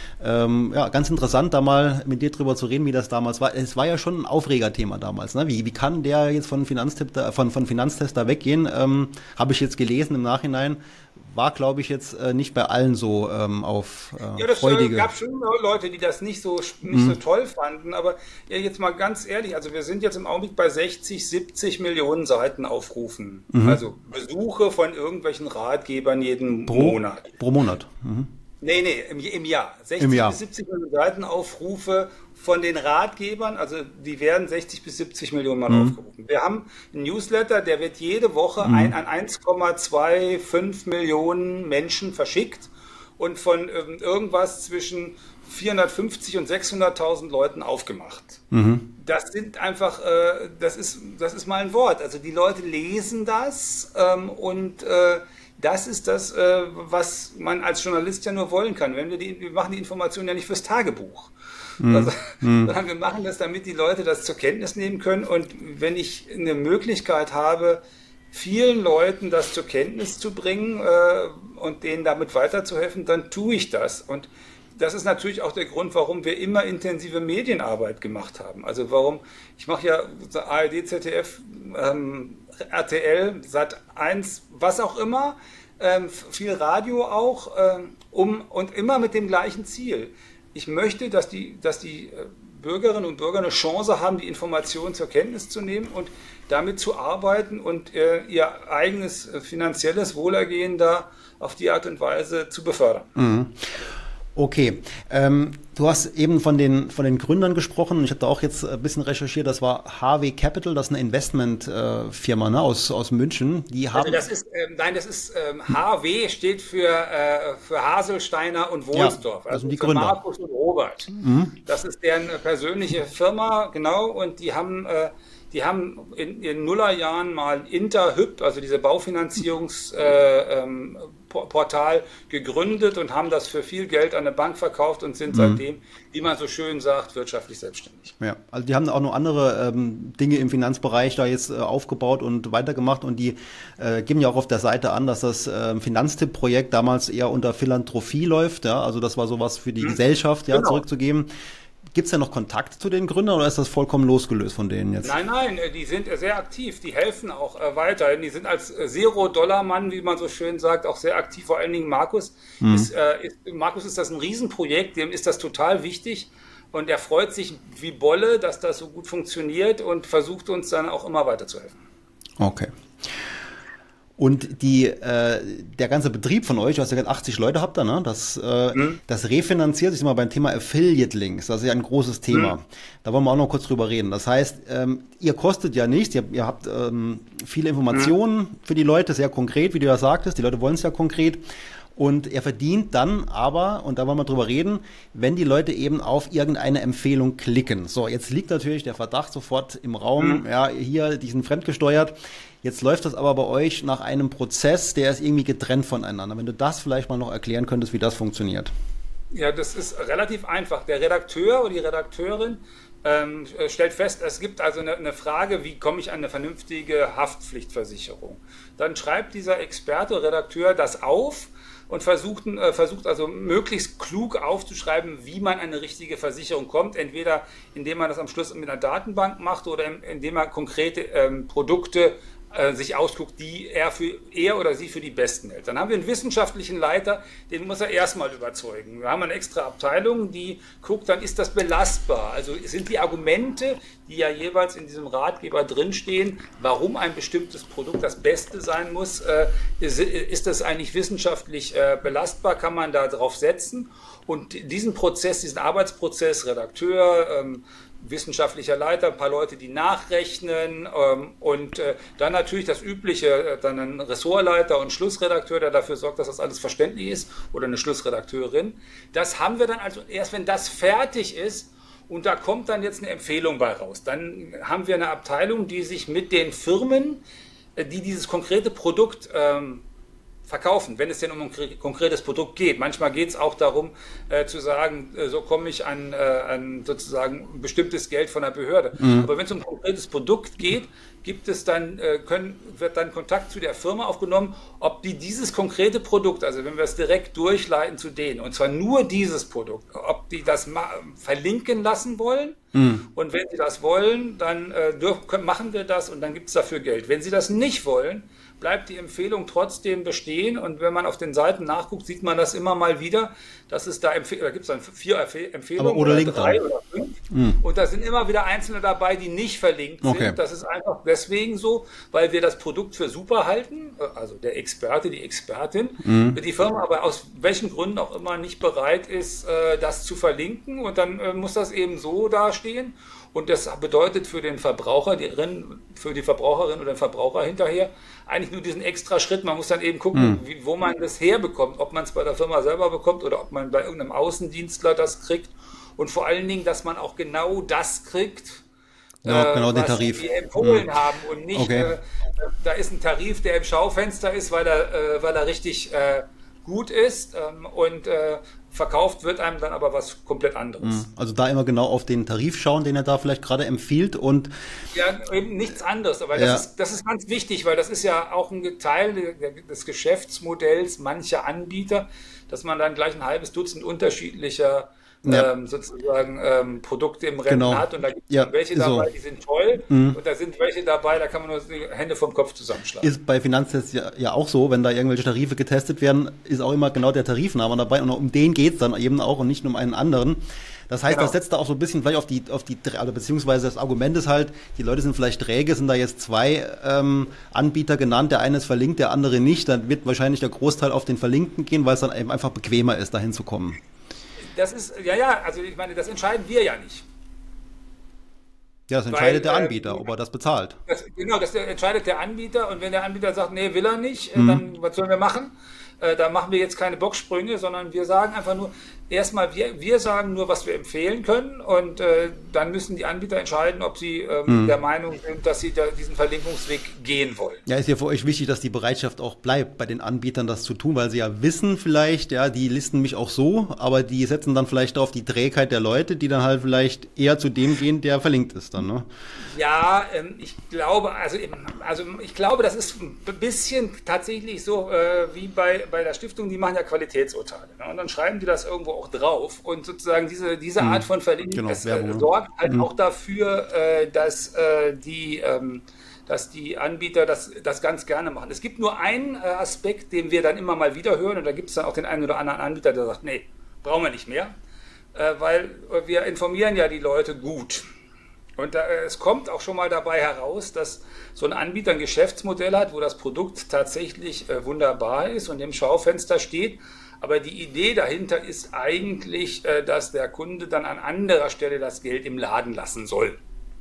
Ähm, ja, ganz interessant, da mal mit dir drüber zu reden, wie das damals war. Es war ja schon ein Aufregerthema damals. Ne? Wie, wie kann der jetzt von Finanztipp da, von, von Finanztest da weggehen? Ähm, habe ich jetzt gelesen im Nachhinein. War, glaube ich, jetzt äh, nicht bei allen so ähm, auf äh, ja, das freudige. gab schon Leute, die das nicht so nicht mhm. so toll fanden, aber ja, jetzt mal ganz ehrlich, also wir sind jetzt im Augenblick bei sechzig, siebzig Millionen Seitenaufrufen, mhm. also Besuche von irgendwelchen Ratgebern jeden pro, Monat. Pro Monat. Mhm. Nee, nee, im, im Jahr. sechzig Im Jahr. bis siebzig Millionen Seitenaufrufe von den Ratgebern, also die werden sechzig bis siebzig Millionen Mal mhm. aufgerufen. Wir haben einen Newsletter, der wird jede Woche mhm. ein, an eins Komma fünfundzwanzig Millionen Menschen verschickt und von ähm, irgendwas zwischen vierhundertfünfzig und sechshunderttausend Leuten aufgemacht. Mhm. Das sind einfach, äh, das ist, das ist mal ein Wort. Also die Leute lesen das ähm, und äh, das ist das, äh, was man als Journalist ja nur wollen kann. Wenn wir, die, wir machen die Informationen ja nicht fürs Tagebuch. Mm. Also, mm. sondern wir machen das, damit die Leute das zur Kenntnis nehmen können. Und wenn ich eine Möglichkeit habe, vielen Leuten das zur Kenntnis zu bringen äh, und denen damit weiterzuhelfen, dann tue ich das. Und das ist natürlich auch der Grund, warum wir immer intensive Medienarbeit gemacht haben. Also warum, ich mache ja A R D, Z D F, ähm, R T L, Sat eins, was auch immer, ähm, viel Radio auch, ähm, um, und immer mit dem gleichen Ziel. Ich möchte, dass die, dass die Bürgerinnen und Bürger eine Chance haben, die Informationen zur Kenntnis zu nehmen und damit zu arbeiten und äh, ihr eigenes äh, finanzielles Wohlergehen da auf die Art und Weise zu befördern. Mhm. Okay, ähm, du hast eben von den von den Gründern gesprochen. Ich habe da auch jetzt ein bisschen recherchiert. Das war H W Capital, das ist eine Investmentfirma, äh, ne, aus aus München. Die haben. Also das ist ähm, nein, das ist ähm, H W steht für äh, für Haselsteiner und Wohlsdorf. Ja, das sind die also Gründer. Markus und Robert. Mhm. Das ist deren persönliche Firma, genau. Und die haben äh, die haben in ihren Nullerjahren mal Interhyp, also diese Baufinanzierungs äh, ähm, Portal gegründet und haben das für viel Geld an eine Bank verkauft und sind seitdem, mhm. wie man so schön sagt, wirtschaftlich selbstständig. Ja, also die haben auch noch andere ähm, Dinge im Finanzbereich da jetzt äh, aufgebaut und weitergemacht und die äh, geben ja auch auf der Seite an, dass das äh, Finanztipp-Projekt damals eher unter Philanthropie läuft, ja, also das war sowas für die mhm. Gesellschaft, ja, genau. zurückzugeben. Gibt es ja noch Kontakt zu den Gründern oder ist das vollkommen losgelöst von denen jetzt? Nein, nein, die sind sehr aktiv, die helfen auch äh, weiter. Die sind als Zero-Dollar-Mann, wie man so schön sagt, auch sehr aktiv. Vor allen Dingen Markus. Mhm. Ist, äh, ist, Markus ist das ein Riesenprojekt, dem ist das total wichtig und er freut sich wie Bolle, dass das so gut funktioniert und versucht uns dann auch immer weiterzuhelfen. Okay. Und die, äh, der ganze Betrieb von euch, du hast ja gerade achtzig Leute habt ihr, ne? Das, äh, mhm. das refinanziert sich mal beim Thema Affiliate Links. Das ist ja ein großes Thema. Mhm. Da wollen wir auch noch kurz drüber reden. Das heißt, ähm, ihr kostet ja nichts. Ihr, ihr habt ähm, viele Informationen mhm. für die Leute, sehr konkret, wie du ja sagtest. Die Leute wollen es ja konkret. Und er verdient dann aber, und da wollen wir drüber reden, wenn die Leute eben auf irgendeine Empfehlung klicken. So, jetzt liegt natürlich der Verdacht sofort im Raum, mhm. ja, hier, die sind fremdgesteuert. Jetzt läuft das aber bei euch nach einem Prozess, der ist irgendwie getrennt voneinander. Wenn du das vielleicht mal noch erklären könntest, wie das funktioniert. Ja, das ist relativ einfach. Der Redakteur oder die Redakteurin ähm, stellt fest, es gibt also eine, eine Frage, wie komme ich an eine vernünftige Haftpflichtversicherung. Dann schreibt dieser Experte, Redakteur das auf und versucht, äh, versucht also möglichst klug aufzuschreiben, wie man an eine richtige Versicherung kommt. Entweder indem man das am Schluss mit einer Datenbank macht oder indem man konkrete ähm, Produkte äh, sich ausguckt, die er, für, er oder sie für die besten hält. Dann haben wir einen wissenschaftlichen Leiter, den muss er erstmal überzeugen. Wir haben eine extra Abteilung, die guckt, dann ist das belastbar. Also sind die Argumente, die ja jeweils in diesem Ratgeber drinstehen, warum ein bestimmtes Produkt das Beste sein muss, äh, ist, ist das eigentlich wissenschaftlich äh, belastbar, kann man da drauf setzen? Und diesen Prozess, diesen Arbeitsprozess, Redakteur, ähm, wissenschaftlicher Leiter, ein paar Leute, die nachrechnen ähm, und äh, dann natürlich das Übliche, äh, dann ein Ressortleiter und Schlussredakteur, der dafür sorgt, dass das alles verständlich ist, oder eine Schlussredakteurin. Das haben wir dann also erst, wenn das fertig ist und da kommt dann jetzt eine Empfehlung bei raus. Dann haben wir eine Abteilung, die sich mit den Firmen, äh, die dieses konkrete Produkt ähm, verkaufen, wenn es denn um ein konkretes Produkt geht. Manchmal geht es auch darum, äh, zu sagen, äh, so komme ich an, äh, an sozusagen ein bestimmtes Geld von der Behörde. Mhm. Aber wenn es um ein konkretes Produkt geht, gibt es dann, äh, können, wird dann Kontakt zu der Firma aufgenommen, ob die dieses konkrete Produkt, also wenn wir es direkt durchleiten zu denen, und zwar nur dieses Produkt, ob die das verlinken lassen wollen. Mhm. Und wenn sie das wollen, dann äh, dürfen, machen wir das und dann gibt es dafür Geld. Wenn sie das nicht wollen, bleibt die Empfehlung trotzdem bestehen, und wenn man auf den Seiten nachguckt, sieht man das immer mal wieder, dass es da, Empfe- da gibt es dann vier Empfehlungen oder, oder drei dann. oder fünf mhm. und da sind immer wieder einzelne dabei, die nicht verlinkt sind. Okay. Das ist einfach deswegen so, weil wir das Produkt für super halten, also der Experte, die Expertin, mhm. die Firma aber aus welchen Gründen auch immer nicht bereit ist, das zu verlinken, und dann muss das eben so dastehen. Und das bedeutet für den Verbraucher, die, für die Verbraucherin oder den Verbraucher hinterher eigentlich nur diesen extra Schritt. Man muss dann eben gucken, hm. wie, wo man das herbekommt, ob man es bei der Firma selber bekommt oder ob man bei irgendeinem Außendienstler das kriegt. Und vor allen Dingen, dass man auch genau das kriegt, ja, äh, genau, den was Tarif. wir empfohlen hm. haben, und nicht, okay. äh, da ist ein Tarif, der im Schaufenster ist, weil er, äh, weil er richtig äh, gut ist, ähm, und äh, verkauft wird einem dann aber was komplett anderes. Also da immer genau auf den Tarif schauen, den er da vielleicht gerade empfiehlt, und ja, eben nichts anderes, aber das, ja. ist, das ist ganz wichtig, weil das ist ja auch ein Teil des Geschäftsmodells mancher Anbieter, dass man dann gleich ein halbes Dutzend unterschiedlicher ja. ähm, sozusagen ähm, Produkte im Rennen genau. hat, und da gibt es ja, welche dabei, so. die sind toll, mhm. und da sind welche dabei, da kann man nur die Hände vom Kopf zusammenschlagen. Ist bei Finanztests ja, ja auch so, wenn da irgendwelche Tarife getestet werden, ist auch immer genau der Tarifname dabei, und um den geht es dann eben auch und nicht um einen anderen. Das heißt, genau. das setzt da auch so ein bisschen vielleicht auf die, auf die, also beziehungsweise das Argument ist halt, die Leute sind vielleicht träge, sind da jetzt zwei ähm, Anbieter genannt, der eine ist verlinkt, der andere nicht, dann wird wahrscheinlich der Großteil auf den Verlinkten gehen, weil es dann eben einfach bequemer ist, dahin zu kommen. Das ist, ja, ja, also ich meine, das entscheiden wir ja nicht. Ja, das entscheidet Weil, der Anbieter, äh, ob er das bezahlt. Das, genau, das entscheidet der Anbieter, und wenn der Anbieter sagt, nee, will er nicht, mhm. dann was sollen wir machen? Äh, da machen wir jetzt keine Boxsprünge, sondern wir sagen einfach nur, erstmal, wir, wir sagen nur, was wir empfehlen können, und äh, dann müssen die Anbieter entscheiden, ob sie ähm, mhm. der Meinung sind, dass sie da diesen Verlinkungsweg gehen wollen. Ja, ist ja für euch wichtig, dass die Bereitschaft auch bleibt, bei den Anbietern das zu tun, weil sie ja wissen vielleicht, ja, die listen mich auch so, aber die setzen dann vielleicht auf die Trägheit der Leute, die dann halt vielleicht eher zu dem gehen, der verlinkt ist dann, ne? Ja, ähm, ich glaube, also, also ich glaube, das ist ein bisschen tatsächlich so äh, wie bei, bei der Stiftung, die machen ja Qualitätsurteile, ne? Und dann schreiben die das irgendwo auch drauf, und sozusagen diese, diese Art von Verlinkung, genau, das, äh, sorgt halt mhm. auch dafür, äh, dass, äh, die, ähm, dass die Anbieter das, das ganz gerne machen. Es gibt nur einen äh, Aspekt, den wir dann immer mal wieder hören, und da gibt es dann auch den einen oder anderen Anbieter, der sagt, nee, brauchen wir nicht mehr, äh, weil wir informieren ja die Leute gut. Und da, es kommt auch schon mal dabei heraus, dass so ein Anbieter ein Geschäftsmodell hat, wo das Produkt tatsächlich äh, wunderbar ist und im Schaufenster steht. Aber die Idee dahinter ist eigentlich, äh, dass der Kunde dann an anderer Stelle das Geld im Laden lassen soll.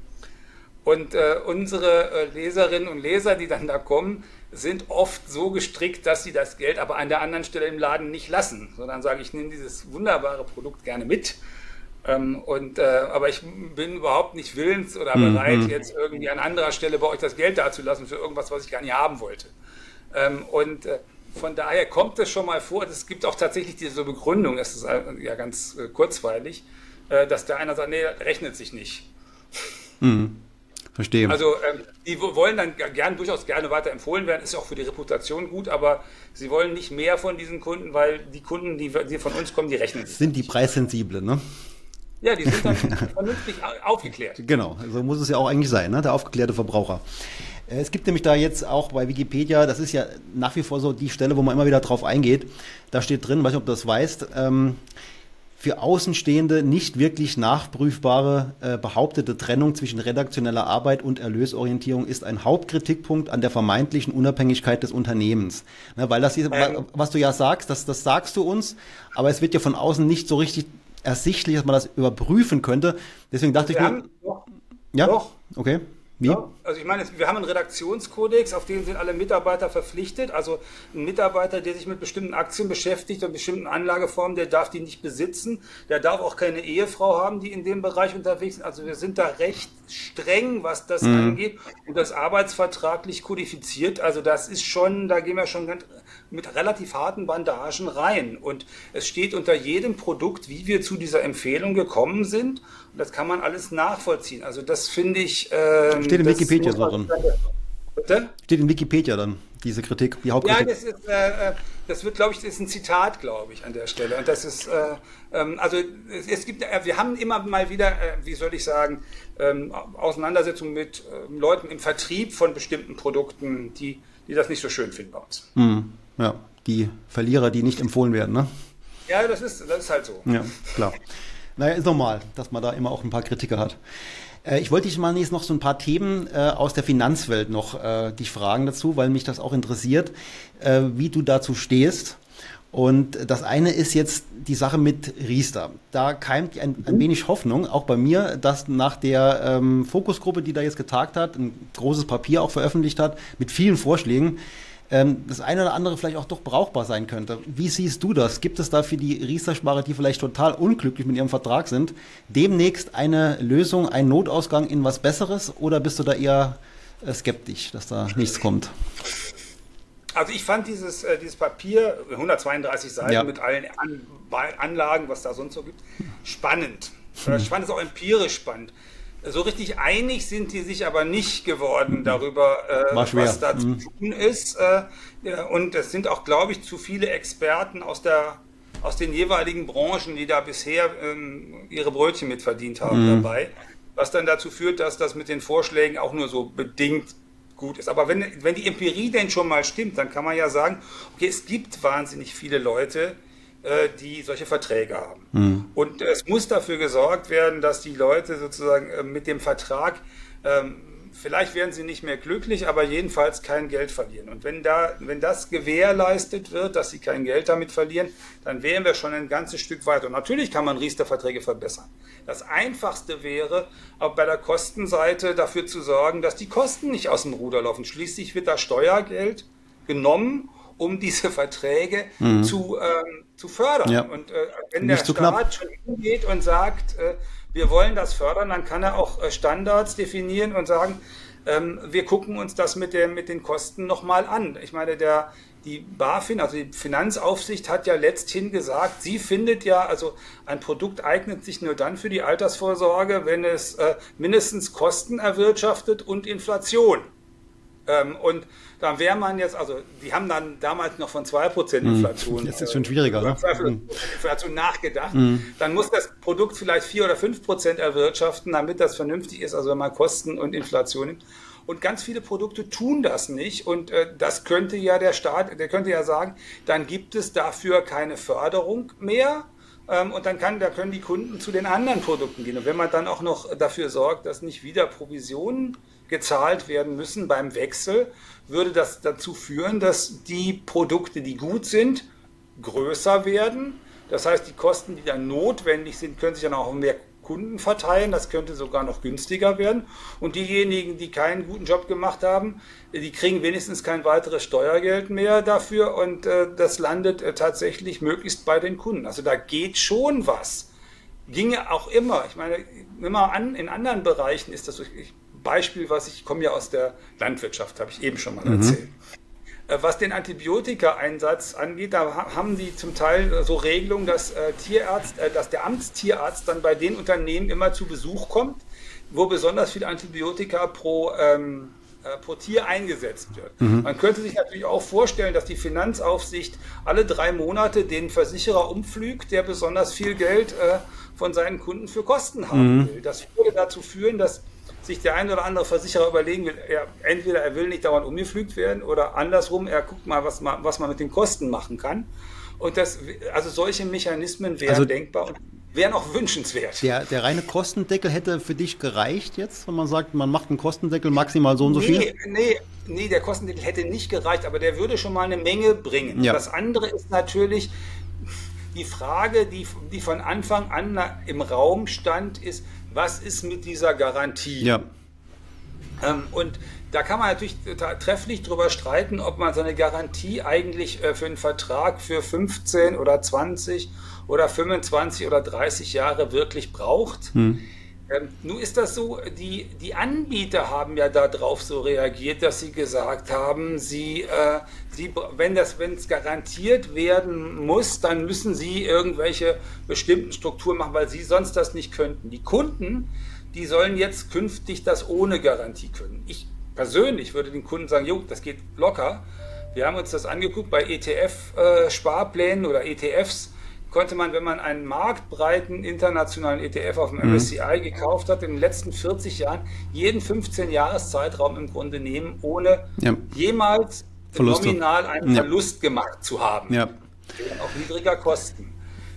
Und äh, unsere äh, Leserinnen und Leser, die dann da kommen, sind oft so gestrickt, dass sie das Geld aber an der anderen Stelle im Laden nicht lassen, sondern sagen, ich nehme dieses wunderbare Produkt gerne mit. Ähm, und, äh, aber ich bin überhaupt nicht willens oder bereit, mhm. jetzt irgendwie an anderer Stelle bei euch das Geld dazulassen für irgendwas, was ich gar nicht haben wollte. Ähm, und äh, von daher kommt es schon mal vor, es gibt auch tatsächlich diese Begründung, das ist ja ganz äh, kurzweilig, äh, dass der einer sagt, nee, das rechnet sich nicht. Mhm. Verstehe. Also ähm, die wollen dann gern, durchaus gerne weiter empfohlen werden, ist ja auch für die Reputation gut, aber sie wollen nicht mehr von diesen Kunden, weil die Kunden, die, die von uns kommen, die rechnen sich. Sind die preissensiblen, ne? Ja, die sind dann vernünftig aufgeklärt. Genau, so muss es ja auch eigentlich sein, ne? Der aufgeklärte Verbraucher. Es gibt nämlich da jetzt auch bei Wikipedia, das ist ja nach wie vor so die Stelle, wo man immer wieder drauf eingeht, da steht drin, weiß nicht, ob du das weißt, ähm, für Außenstehende nicht wirklich nachprüfbare äh, behauptete Trennung zwischen redaktioneller Arbeit und Erlösorientierung ist ein Hauptkritikpunkt an der vermeintlichen Unabhängigkeit des Unternehmens. Ne, weil das, hier, ähm. was du ja sagst, das, das sagst du uns, aber es wird ja von außen nicht so richtig ersichtlich, dass man das überprüfen könnte. Deswegen dachte wir ich mir... Doch, ja, doch. Okay. Wie? Ja, also ich meine, wir haben einen Redaktionskodex, auf den sind alle Mitarbeiter verpflichtet. Also ein Mitarbeiter, der sich mit bestimmten Aktien beschäftigt und bestimmten Anlageformen, der darf die nicht besitzen. Der darf auch keine Ehefrau haben, die in dem Bereich unterwegs sind. Also wir sind da recht streng, was das mhm. angeht. Und das arbeitsvertraglich kodifiziert. Also das ist schon, da gehen wir schon ganz, mit relativ harten Bandagen rein. Und es steht unter jedem Produkt, wie wir zu dieser Empfehlung gekommen sind. Und das kann man alles nachvollziehen. Also das finde ich... Ähm, Steht in Wikipedia so drin. Bitte? Steht in Wikipedia dann, diese Kritik, die Hauptkritik. Ja, das, ist, äh, das wird, glaube ich, das ist ein Zitat, glaube ich, an der Stelle. Und das ist, äh, ähm, also es, es gibt, äh, wir haben immer mal wieder, äh, wie soll ich sagen, ähm, Auseinandersetzungen mit äh, Leuten im Vertrieb von bestimmten Produkten, die, die das nicht so schön finden bei uns. Mhm. Ja, die Verlierer, die nicht empfohlen werden, ne? Ja, das ist, das ist halt so. Ja, klar. Naja, ist normal, dass man da immer auch ein paar Kritiker hat. Äh, ich wollte dich mal jetzt noch so ein paar Themen äh, aus der Finanzwelt noch äh, dich fragen dazu, weil mich das auch interessiert, äh, wie du dazu stehst. Und das eine ist jetzt die Sache mit Riester. Da keimt ein, ein wenig Hoffnung, auch bei mir, dass nach der ähm, Fokusgruppe, die da jetzt getagt hat, ein großes Papier auch veröffentlicht hat, mit vielen Vorschlägen, das eine oder andere vielleicht auch doch brauchbar sein könnte. Wie siehst du das? Gibt es da für die Riester-Sparer, die vielleicht total unglücklich mit ihrem Vertrag sind, demnächst eine Lösung, einen Notausgang in was Besseres, oder bist du da eher skeptisch, dass da nichts kommt? Also ich fand dieses, äh, dieses Papier, hundertzweiunddreißig Seiten ja. mit allen An Anlagen, was da sonst so gibt, spannend. Hm. Ich fand es auch empirisch spannend. So richtig einig sind die sich aber nicht geworden darüber, äh, was da zu tun ist. Äh, und es sind auch, glaube ich, zu viele Experten aus, der, aus den jeweiligen Branchen, die da bisher ähm, ihre Brötchen mitverdient haben mhm. dabei. Was dann dazu führt, dass das mit den Vorschlägen auch nur so bedingt gut ist. Aber wenn, wenn die Empirie denn schon mal stimmt, dann kann man ja sagen, okay, es gibt wahnsinnig viele Leute, die solche Verträge haben. Mhm. Und es muss dafür gesorgt werden, dass die Leute sozusagen mit dem Vertrag, ähm, vielleicht werden sie nicht mehr glücklich, aber jedenfalls kein Geld verlieren. Und wenn, da, wenn das gewährleistet wird, dass sie kein Geld damit verlieren, dann wären wir schon ein ganzes Stück weiter. Und natürlich kann man Riester-Verträge verbessern. Das Einfachste wäre, auch bei der Kostenseite dafür zu sorgen, dass die Kosten nicht aus dem Ruder laufen. Schließlich wird da Steuergeld genommen, um diese Verträge mhm. zu, ähm, zu fördern. Ja. Und äh, wenn Nicht der Staat schon hingeht und sagt, äh, wir wollen das fördern, dann kann er auch äh, Standards definieren und sagen, ähm, wir gucken uns das mit, der, mit den Kosten nochmal an. Ich meine, der, die BaFin, also die Finanzaufsicht, hat ja letzthin gesagt, sie findet ja, also ein Produkt eignet sich nur dann für die Altersvorsorge, wenn es äh, mindestens Kosten erwirtschaftet und Inflation. Ähm, und dann wäre man jetzt, also die haben dann damals noch von zwei Prozent Inflation. Jetzt ist es schon schwieriger, ne? Inflation nachgedacht. Mhm. Dann muss das Produkt vielleicht vier oder fünf Prozent erwirtschaften, damit das vernünftig ist, also wenn man Kosten und Inflation nimmt. Und ganz viele Produkte tun das nicht. Und äh, das könnte ja der Staat, der könnte ja sagen, dann gibt es dafür keine Förderung mehr. Ähm, und dann kann, da können die Kunden zu den anderen Produkten gehen. Und wenn man dann auch noch dafür sorgt, dass nicht wieder Provisionen gezahlt werden müssen beim Wechsel, würde das dazu führen, dass die Produkte, die gut sind, größer werden. Das heißt, die Kosten, die dann notwendig sind, können sich dann auch auf mehr Kunden verteilen. Das könnte sogar noch günstiger werden. Und diejenigen, die keinen guten Job gemacht haben, die kriegen wenigstens kein weiteres Steuergeld mehr dafür. Und äh, das landet äh, tatsächlich möglichst bei den Kunden. Also da geht schon was. Ginge auch immer. Ich meine, immer an, in anderen Bereichen ist das... Ich, Beispiel, was ich komme ja aus der Landwirtschaft, habe ich eben schon mal mhm. erzählt. Was den Antibiotikaeinsatz angeht, da haben die zum Teil so Regelungen, dass, äh, Tierarzt, äh, dass der Amtstierarzt dann bei den Unternehmen immer zu Besuch kommt, wo besonders viel Antibiotika pro, ähm, äh, pro Tier eingesetzt wird. Mhm. Man könnte sich natürlich auch vorstellen, dass die Finanzaufsicht alle drei Monate den Versicherer umflügt, der besonders viel Geld äh, von seinen Kunden für Kosten haben mhm. will. Das würde dazu führen, dass sich der ein oder andere Versicherer überlegen will, er, entweder er will nicht dauernd umgepflügt werden oder andersrum, er guckt mal, was man, was man mit den Kosten machen kann. Und das, also solche Mechanismen wären also denkbar und wären auch wünschenswert. Der, der reine Kostendeckel hätte für dich gereicht jetzt, wenn man sagt, man macht einen Kostendeckel maximal so und so nee, viel? Nee, nee, der Kostendeckel hätte nicht gereicht, aber der würde schon mal eine Menge bringen. Ja. Das andere ist natürlich die Frage, die, die von Anfang an im Raum stand, ist, was ist mit dieser Garantie? Ja. Ähm, und da kann man natürlich trefflich drüber streiten, ob man so eine Garantie eigentlich äh, für einen Vertrag für fünfzehn oder zwanzig oder fünfundzwanzig oder dreißig Jahre wirklich braucht. Hm. Ähm, nun ist das so, die, die Anbieter haben ja darauf so reagiert, dass sie gesagt haben, sie, äh, sie, wenn das, wenn es garantiert werden muss, dann müssen sie irgendwelche bestimmten Strukturen machen, weil sie sonst das nicht könnten. Die Kunden, die sollen jetzt künftig das ohne Garantie können. Ich persönlich würde den Kunden sagen, jo, das geht locker. Wir haben uns das angeguckt bei E T F-Sparplänen oder E T Fs. Konnte man, wenn man einen marktbreiten internationalen E T F auf dem M S C I gekauft hat, in den letzten vierzig Jahren jeden fünfzehn-Jahres-Zeitraum im Grunde nehmen, ohne ja. jemals Verluste. nominal einen ja. Verlust gemacht zu haben. Ja. Auf niedriger Kosten.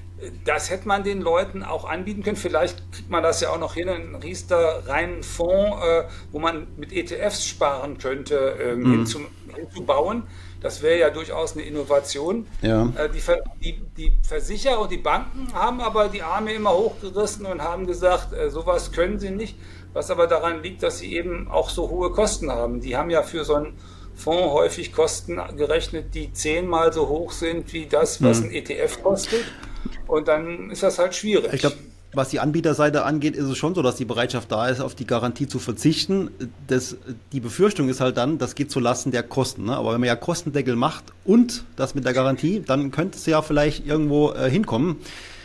Das hätte man den Leuten auch anbieten können. Vielleicht kriegt man das ja auch noch hin, einen Riester-reinen Fonds, äh, wo man mit E T Fs sparen könnte, ähm, mhm. hinzu, hinzubauen. Das wäre ja durchaus eine Innovation. Ja. Äh, die, die, die Versicherer und die Banken haben aber die Arme immer hochgerissen und haben gesagt, äh, sowas können sie nicht. Was aber daran liegt, dass sie eben auch so hohe Kosten haben. Die haben ja für so einen Fonds häufig Kosten gerechnet, die zehnmal so hoch sind wie das, was mhm. ein E T F kostet. Und dann ist das halt schwierig. Ich glaube, was die Anbieterseite angeht, ist es schon so, dass die Bereitschaft da ist, auf die Garantie zu verzichten. Das, die Befürchtung ist halt dann, das geht zulasten der Kosten. Ne? Aber wenn man ja Kostendeckel macht und das mit der Garantie, dann könnte es ja vielleicht irgendwo äh, hinkommen.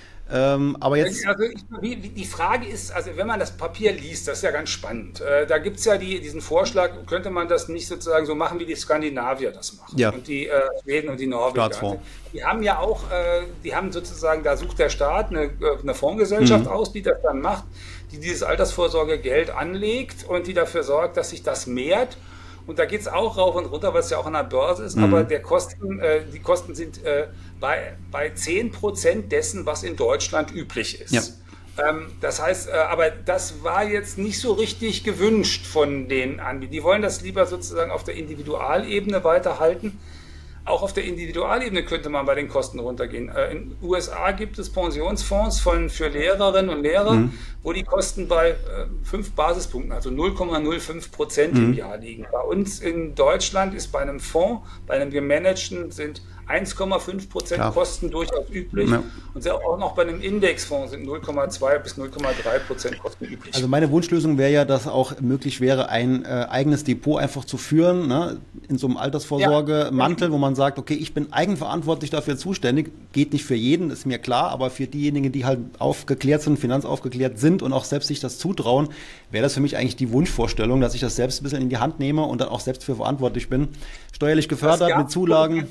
Ähm, aber jetzt also ich, wie, die Frage ist, also wenn man das Papier liest, das ist ja ganz spannend. Äh, da gibt es ja die, diesen Vorschlag, könnte man das nicht sozusagen so machen, wie die Skandinavier das machen. Ja. Und die äh, Schweden und die Norweger. Also, die haben ja auch, äh, die haben sozusagen, da sucht der Staat eine, eine Fondsgesellschaft mhm. aus, die das dann macht, die dieses Altersvorsorgegeld anlegt und die dafür sorgt, dass sich das mehrt. Und da geht es auch rauf und runter, weil es ja auch an der Börse ist, mhm. aber der Kosten, äh, die Kosten sind äh, bei, bei zehn Prozent dessen, was in Deutschland üblich ist. Ja. Ähm, das heißt, äh, aber das war jetzt nicht so richtig gewünscht von den Anbietern. Die wollen das lieber sozusagen auf der Individualebene weiterhalten. Auch auf der Individualebene könnte man bei den Kosten runtergehen. Äh, in den U S A gibt es Pensionsfonds von, für Lehrerinnen und Lehrer, mhm. wo die Kosten bei äh, fünf Basispunkten, also null Komma null fünf Prozent mhm. im Jahr liegen. Bei uns in Deutschland ist bei einem Fonds, bei einem gemanagten sind eins Komma fünf Prozent Kosten durchaus üblich. Ja. Und auch noch bei einem Indexfonds sind null Komma zwei bis null Komma drei Prozent Kosten üblich. Also meine Wunschlösung wäre ja, dass auch möglich wäre, ein äh, eigenes Depot einfach zu führen, ne? In so einem Altersvorsorgemantel, ja. wo man sagt, okay, ich bin eigenverantwortlich dafür zuständig. Geht nicht für jeden, ist mir klar, aber für diejenigen, die halt aufgeklärt sind, finanzaufgeklärt sind und auch selbst sich das zutrauen, wäre das für mich eigentlich die Wunschvorstellung, dass ich das selbst ein bisschen in die Hand nehme und dann auch selbst für verantwortlich bin. Steuerlich gefördert mit Zulagen.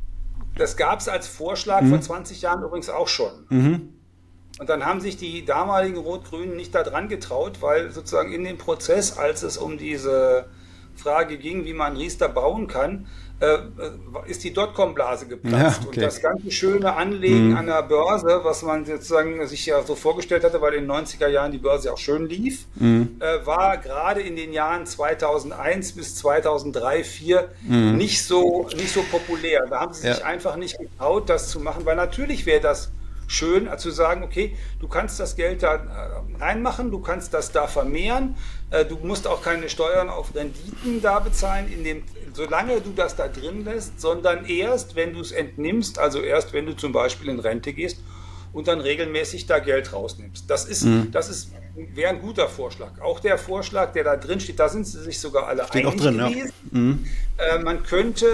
Das gab es als Vorschlag mhm. vor zwanzig Jahren übrigens auch schon. Mhm. Und dann haben sich die damaligen Rot-Grünen nicht daran getraut, weil sozusagen in dem Prozess, als es um diese Frage ging, wie man Riester bauen kann, äh, ist die Dotcom-Blase geplatzt. Ja, okay. Und das ganze schöne Anlegen mhm. an der Börse, was man sozusagen sich ja so vorgestellt hatte, weil in den neunziger Jahren die Börse ja auch schön lief, mhm. äh, war gerade in den Jahren zweitausendeins bis zweitausenddrei, zweitausendvier mhm. nicht so, nicht so populär. Da haben sie sich ja. einfach nicht getraut, das zu machen, weil natürlich wäre das schön, also zu sagen, okay, du kannst das Geld da reinmachen, du kannst das da vermehren, äh, du musst auch keine Steuern auf Renditen da bezahlen, in dem, solange du das da drin lässt, sondern erst, wenn du es entnimmst, also erst, wenn du zum Beispiel in Rente gehst und dann regelmäßig da Geld rausnimmst. Das ist, mhm. das ist, wäre ein guter Vorschlag. Auch der Vorschlag, der da drin steht, da sind sie sich sogar alle steht einig auch drin, gewesen. Ja. Mhm. Äh, man könnte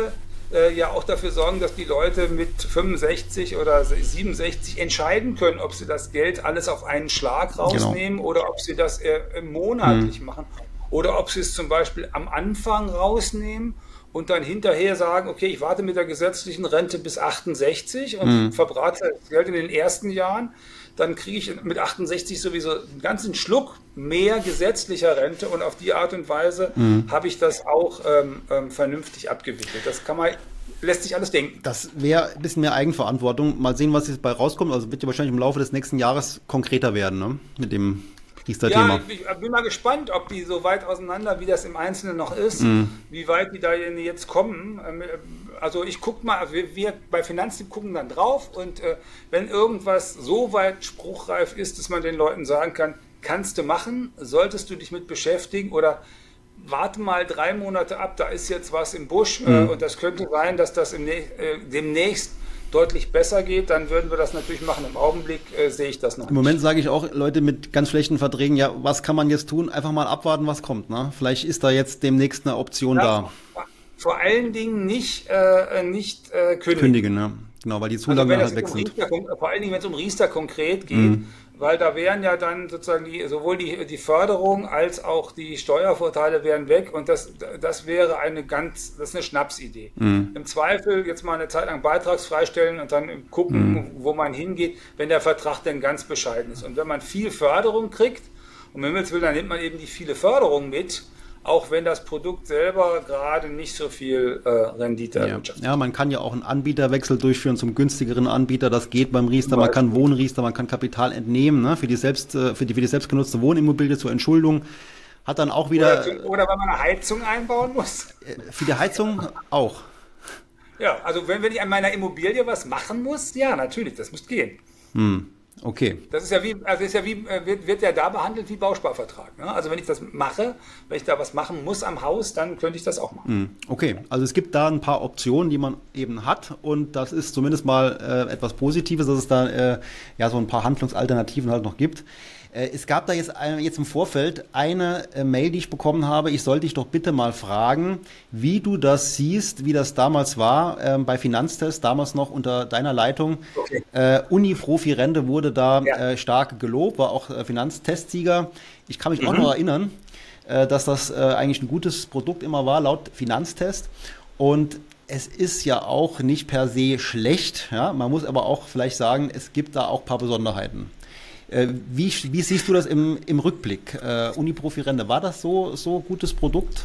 äh, ja auch dafür sorgen, dass die Leute mit fünfundsechzig oder siebenundsechzig entscheiden können, ob sie das Geld alles auf einen Schlag rausnehmen, genau, oder ob sie das äh, monatlich mhm. machen. Oder ob sie es zum Beispiel am Anfang rausnehmen und dann hinterher sagen, okay, ich warte mit der gesetzlichen Rente bis achtundsechzig und mhm. verbrate das Geld in den ersten Jahren. Dann kriege ich mit achtundsechzig sowieso einen ganzen Schluck mehr gesetzlicher Rente und auf die Art und Weise mhm. habe ich das auch ähm, ähm, vernünftig abgewickelt. Das kann man, lässt sich alles denken. Das wäre ein bisschen mehr Eigenverantwortung. Mal sehen, was jetzt bei rauskommt. Also wird ja wahrscheinlich im Laufe des nächsten Jahres konkreter werden, ne? Mit dem Thema. Ja, ich, ich bin mal gespannt, ob die so weit auseinander, wie das im Einzelnen noch ist, mm. wie weit die da jetzt kommen. Also ich gucke mal, wir, wir bei Finanztipp gucken dann drauf und äh, wenn irgendwas so weit spruchreif ist, dass man den Leuten sagen kann, kannst du machen, solltest du dich mit beschäftigen oder warte mal drei Monate ab, da ist jetzt was im Busch mm. äh, und das könnte sein, dass das im, äh, demnächst deutlich besser geht, dann würden wir das natürlich machen. Im Augenblick äh, sehe ich das noch Im nicht. Moment sage ich auch, Leute mit ganz schlechten Verträgen, ja, was kann man jetzt tun? Einfach mal abwarten, was kommt. Ne? Vielleicht ist da jetzt demnächst eine Option ja, da. Vor allen Dingen nicht, äh, nicht äh, kündigen. Kündigen, ja. Genau, weil die Zulagen also halt weg um sind. Riester, vor allen Dingen, wenn es um Riester konkret geht, mhm. weil da wären ja dann sozusagen die, sowohl die, die Förderung als auch die Steuervorteile wären weg und das, das wäre eine ganz, das ist eine Schnapsidee. Mhm. Im Zweifel jetzt mal eine Zeit lang beitragsfrei stellen und dann gucken, mhm. wo man hingeht, wenn der Vertrag denn ganz bescheiden ist. Und wenn man viel Förderung kriegt, um Himmels Willen, dann nimmt man eben die viele Förderung mit, auch wenn das Produkt selber gerade nicht so viel äh, Rendite erwirtschaftet. Ja. ja, man kann ja auch einen Anbieterwechsel durchführen zum günstigeren Anbieter. Das geht beim Riester. Man kann Wohnriester, man kann Kapital entnehmen, ne, für die selbst für die für die selbstgenutzte Wohnimmobilie zur Entschuldung. Hat dann auch wieder oder, oder wenn man eine Heizung einbauen muss. Für die Heizung auch. Ja, also wenn, wenn ich an meiner Immobilie was machen muss, ja, natürlich, das muss gehen. Hm. Okay. Das ist ja wie, also ist ja wie, wird, wird ja da behandelt wie Bausparvertrag. Ne? Also wenn ich das mache, wenn ich da was machen muss am Haus, dann könnte ich das auch machen. Okay, also es gibt da ein paar Optionen, die man eben hat und das ist zumindest mal äh, etwas Positives, dass es da äh, ja so ein paar Handlungsalternativen halt noch gibt. Äh, es gab da jetzt, äh, jetzt im Vorfeld eine äh, Mail, die ich bekommen habe. Ich sollte dich doch bitte mal fragen, wie du das siehst, wie das damals war äh, bei Finanztest, damals noch unter deiner Leitung. Okay. Äh, Uni-Profi-Rente wurde da ja. äh, stark gelobt, war auch äh, Finanztestsieger. Ich kann mich mhm. auch noch erinnern, äh, dass das äh, eigentlich ein gutes Produkt immer war, laut Finanztest. Und es ist ja auch nicht per se schlecht. Ja? Man muss aber auch vielleicht sagen, es gibt da auch ein paar Besonderheiten. Äh, wie, wie siehst du das im, im Rückblick? Äh, Uni-Profi-Rente, war das so so gutes Produkt?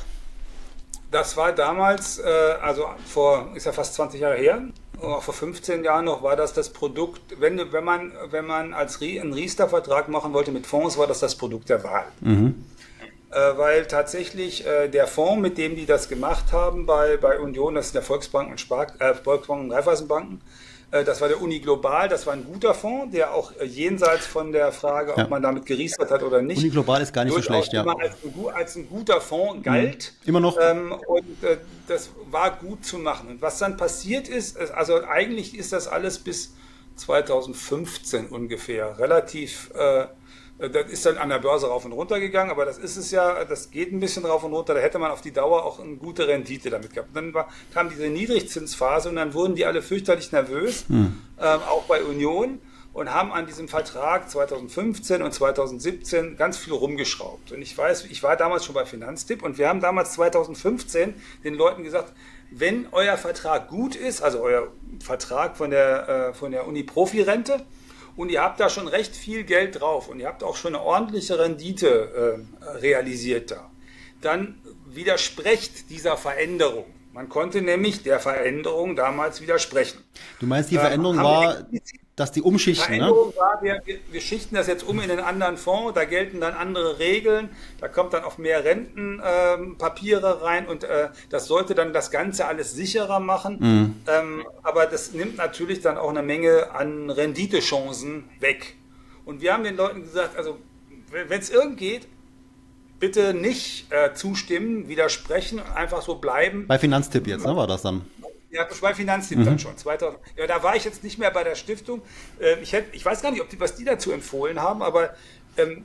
Das war damals, äh, also vor, ist ja fast zwanzig Jahre her, auch vor fünfzehn Jahren noch, war das das Produkt, wenn, wenn man, wenn man als einen Riester-Vertrag machen wollte mit Fonds, war das das Produkt der Wahl. Mhm. Äh, weil tatsächlich äh, der Fonds, mit dem die das gemacht haben bei, bei Union, das sind der Volksbanken und Spar äh, Volksbanken und Raiffeisenbanken, äh, das war der Uni Global, das war ein guter Fonds, der auch äh, jenseits von der Frage, ja. ob man damit geriestert hat oder nicht. Uni Global ist gar nicht so schlecht, ja. Immer als ein, als ein guter Fonds galt. Mhm. Immer noch. Ähm, und äh, das war gut zu machen. Und was dann passiert ist, ist, also eigentlich ist das alles bis zweitausendfünfzehn ungefähr relativ... Äh, Das ist dann an der Börse rauf und runter gegangen, aber das ist es ja, das geht ein bisschen rauf und runter, da hätte man auf die Dauer auch eine gute Rendite damit gehabt. Und dann war, kam diese Niedrigzinsphase und dann wurden die alle fürchterlich nervös, hm. ähm, auch bei Union, und haben an diesem Vertrag zweitausendfünfzehn und zweitausendsiebzehn ganz viel rumgeschraubt. Und ich weiß, ich war damals schon bei Finanztipp und wir haben damals zweitausendfünfzehn den Leuten gesagt, wenn euer Vertrag gut ist, also euer Vertrag von der, äh, von der Uni-Profi-Rente, und ihr habt da schon recht viel Geld drauf und ihr habt auch schon eine ordentliche Rendite äh, realisiert da, dann widersprecht dieser Veränderung. Man konnte nämlich der Veränderung damals widersprechen. Du meinst, die Veränderung ähm, war, dass die umschichten, die Veränderung ne? war, wir, wir schichten das jetzt um in einen anderen Fonds, da gelten dann andere Regeln, da kommt dann auf mehr Rentenpapiere ähm, rein und äh, das sollte dann das Ganze alles sicherer machen. Mhm. Ähm, aber das nimmt natürlich dann auch eine Menge an Renditechancen weg. Und wir haben den Leuten gesagt, also wenn es irgend geht, bitte nicht äh, zustimmen, widersprechen, einfach so bleiben. Bei Finanztipp jetzt, ne, war das dann? Ja, bei Finanztipp mhm. dann schon. zweitausend, ja, da war ich jetzt nicht mehr bei der Stiftung. Äh, ich, hätte, ich weiß gar nicht, ob die, was die dazu empfohlen haben, aber ähm,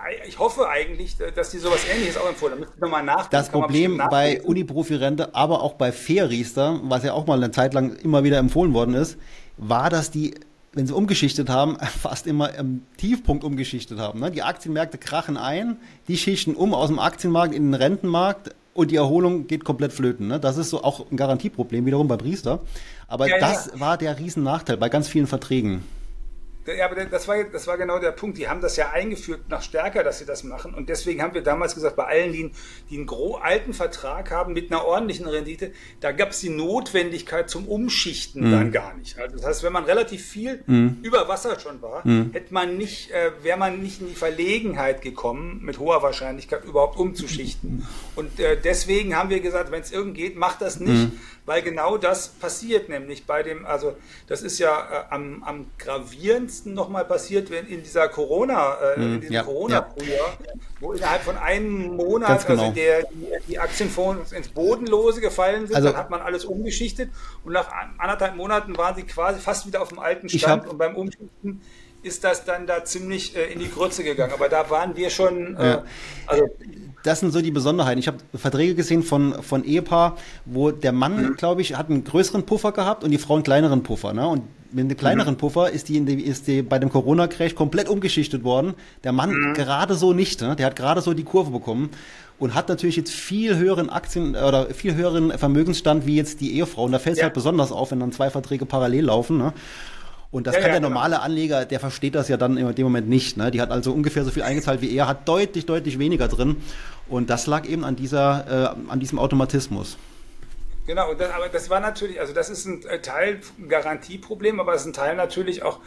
ich hoffe eigentlich, dass die sowas Ähnliches auch empfohlen haben. Da müsste ich nochmal nachdenken. Das Problem bei Uniprofi-Rente, aber auch bei Fair-Riester, was ja auch mal eine Zeit lang immer wieder empfohlen worden ist, war, dass die, wenn sie umgeschichtet haben, fast immer im Tiefpunkt umgeschichtet haben. Ne? Die Aktienmärkte krachen ein, die schichten um aus dem Aktienmarkt in den Rentenmarkt und die Erholung geht komplett flöten. Ne? Das ist so auch ein Garantieproblem wiederum bei Riester. Aber ja, das ja. war der Riesennachteil bei ganz vielen Verträgen. Ja, aber das war, das war genau der Punkt. Die haben das ja eingeführt, noch stärker, dass sie das machen. Und deswegen haben wir damals gesagt, bei allen, die, die einen gro- alten Vertrag haben mit einer ordentlichen Rendite, da gab es die Notwendigkeit zum Umschichten mhm. dann gar nicht. Also das heißt, wenn man relativ viel mhm. über Wasser schon war, mhm. hätte man nicht, äh, wäre man nicht in die Verlegenheit gekommen, mit hoher Wahrscheinlichkeit überhaupt umzuschichten. Und äh, deswegen haben wir gesagt, wenn es irgend geht, macht das nicht. Mhm. Weil genau das passiert nämlich bei dem, also das ist ja äh, am, am gravierendsten nochmal passiert, wenn in dieser Corona, äh, in diesem ja, Corona-Frühjahr, ja. wo innerhalb von einem Monat Ganz genau. also der, die, die Aktienfonds ins Bodenlose gefallen sind, also, dann hat man alles umgeschichtet und nach anderthalb Monaten waren sie quasi fast wieder auf dem alten Stand hab, und beim Umschichten ist das dann da ziemlich äh, in die Grütze gegangen. Aber da waren wir schon, äh, ja. also das sind so die Besonderheiten. Ich habe Verträge gesehen von, von Ehepaar, wo der Mann, mhm. glaube ich, hat einen größeren Puffer gehabt und die Frau einen kleineren Puffer. Ne? Und mit dem kleineren mhm. Puffer ist die, in die, ist die bei dem Corona-Crash komplett umgeschichtet worden. Der Mann mhm. gerade so nicht. Ne? Der hat gerade so die Kurve bekommen und hat natürlich jetzt viel höheren Aktien oder viel höheren Vermögensstand wie jetzt die Ehefrau. Und da fällt es ja. halt besonders auf, wenn dann zwei Verträge parallel laufen. Ne? Und das ja, kann ja, der normale genau. Anleger, der versteht das ja dann in dem Moment nicht. Ne? Die hat also ungefähr so viel eingezahlt wie er, hat deutlich, deutlich weniger drin. Und das lag eben an dieser, äh, an diesem Automatismus. Genau, und das, aber das war natürlich, also das ist ein Teil ein Garantieproblem, aber es ist ein Teil natürlich auch,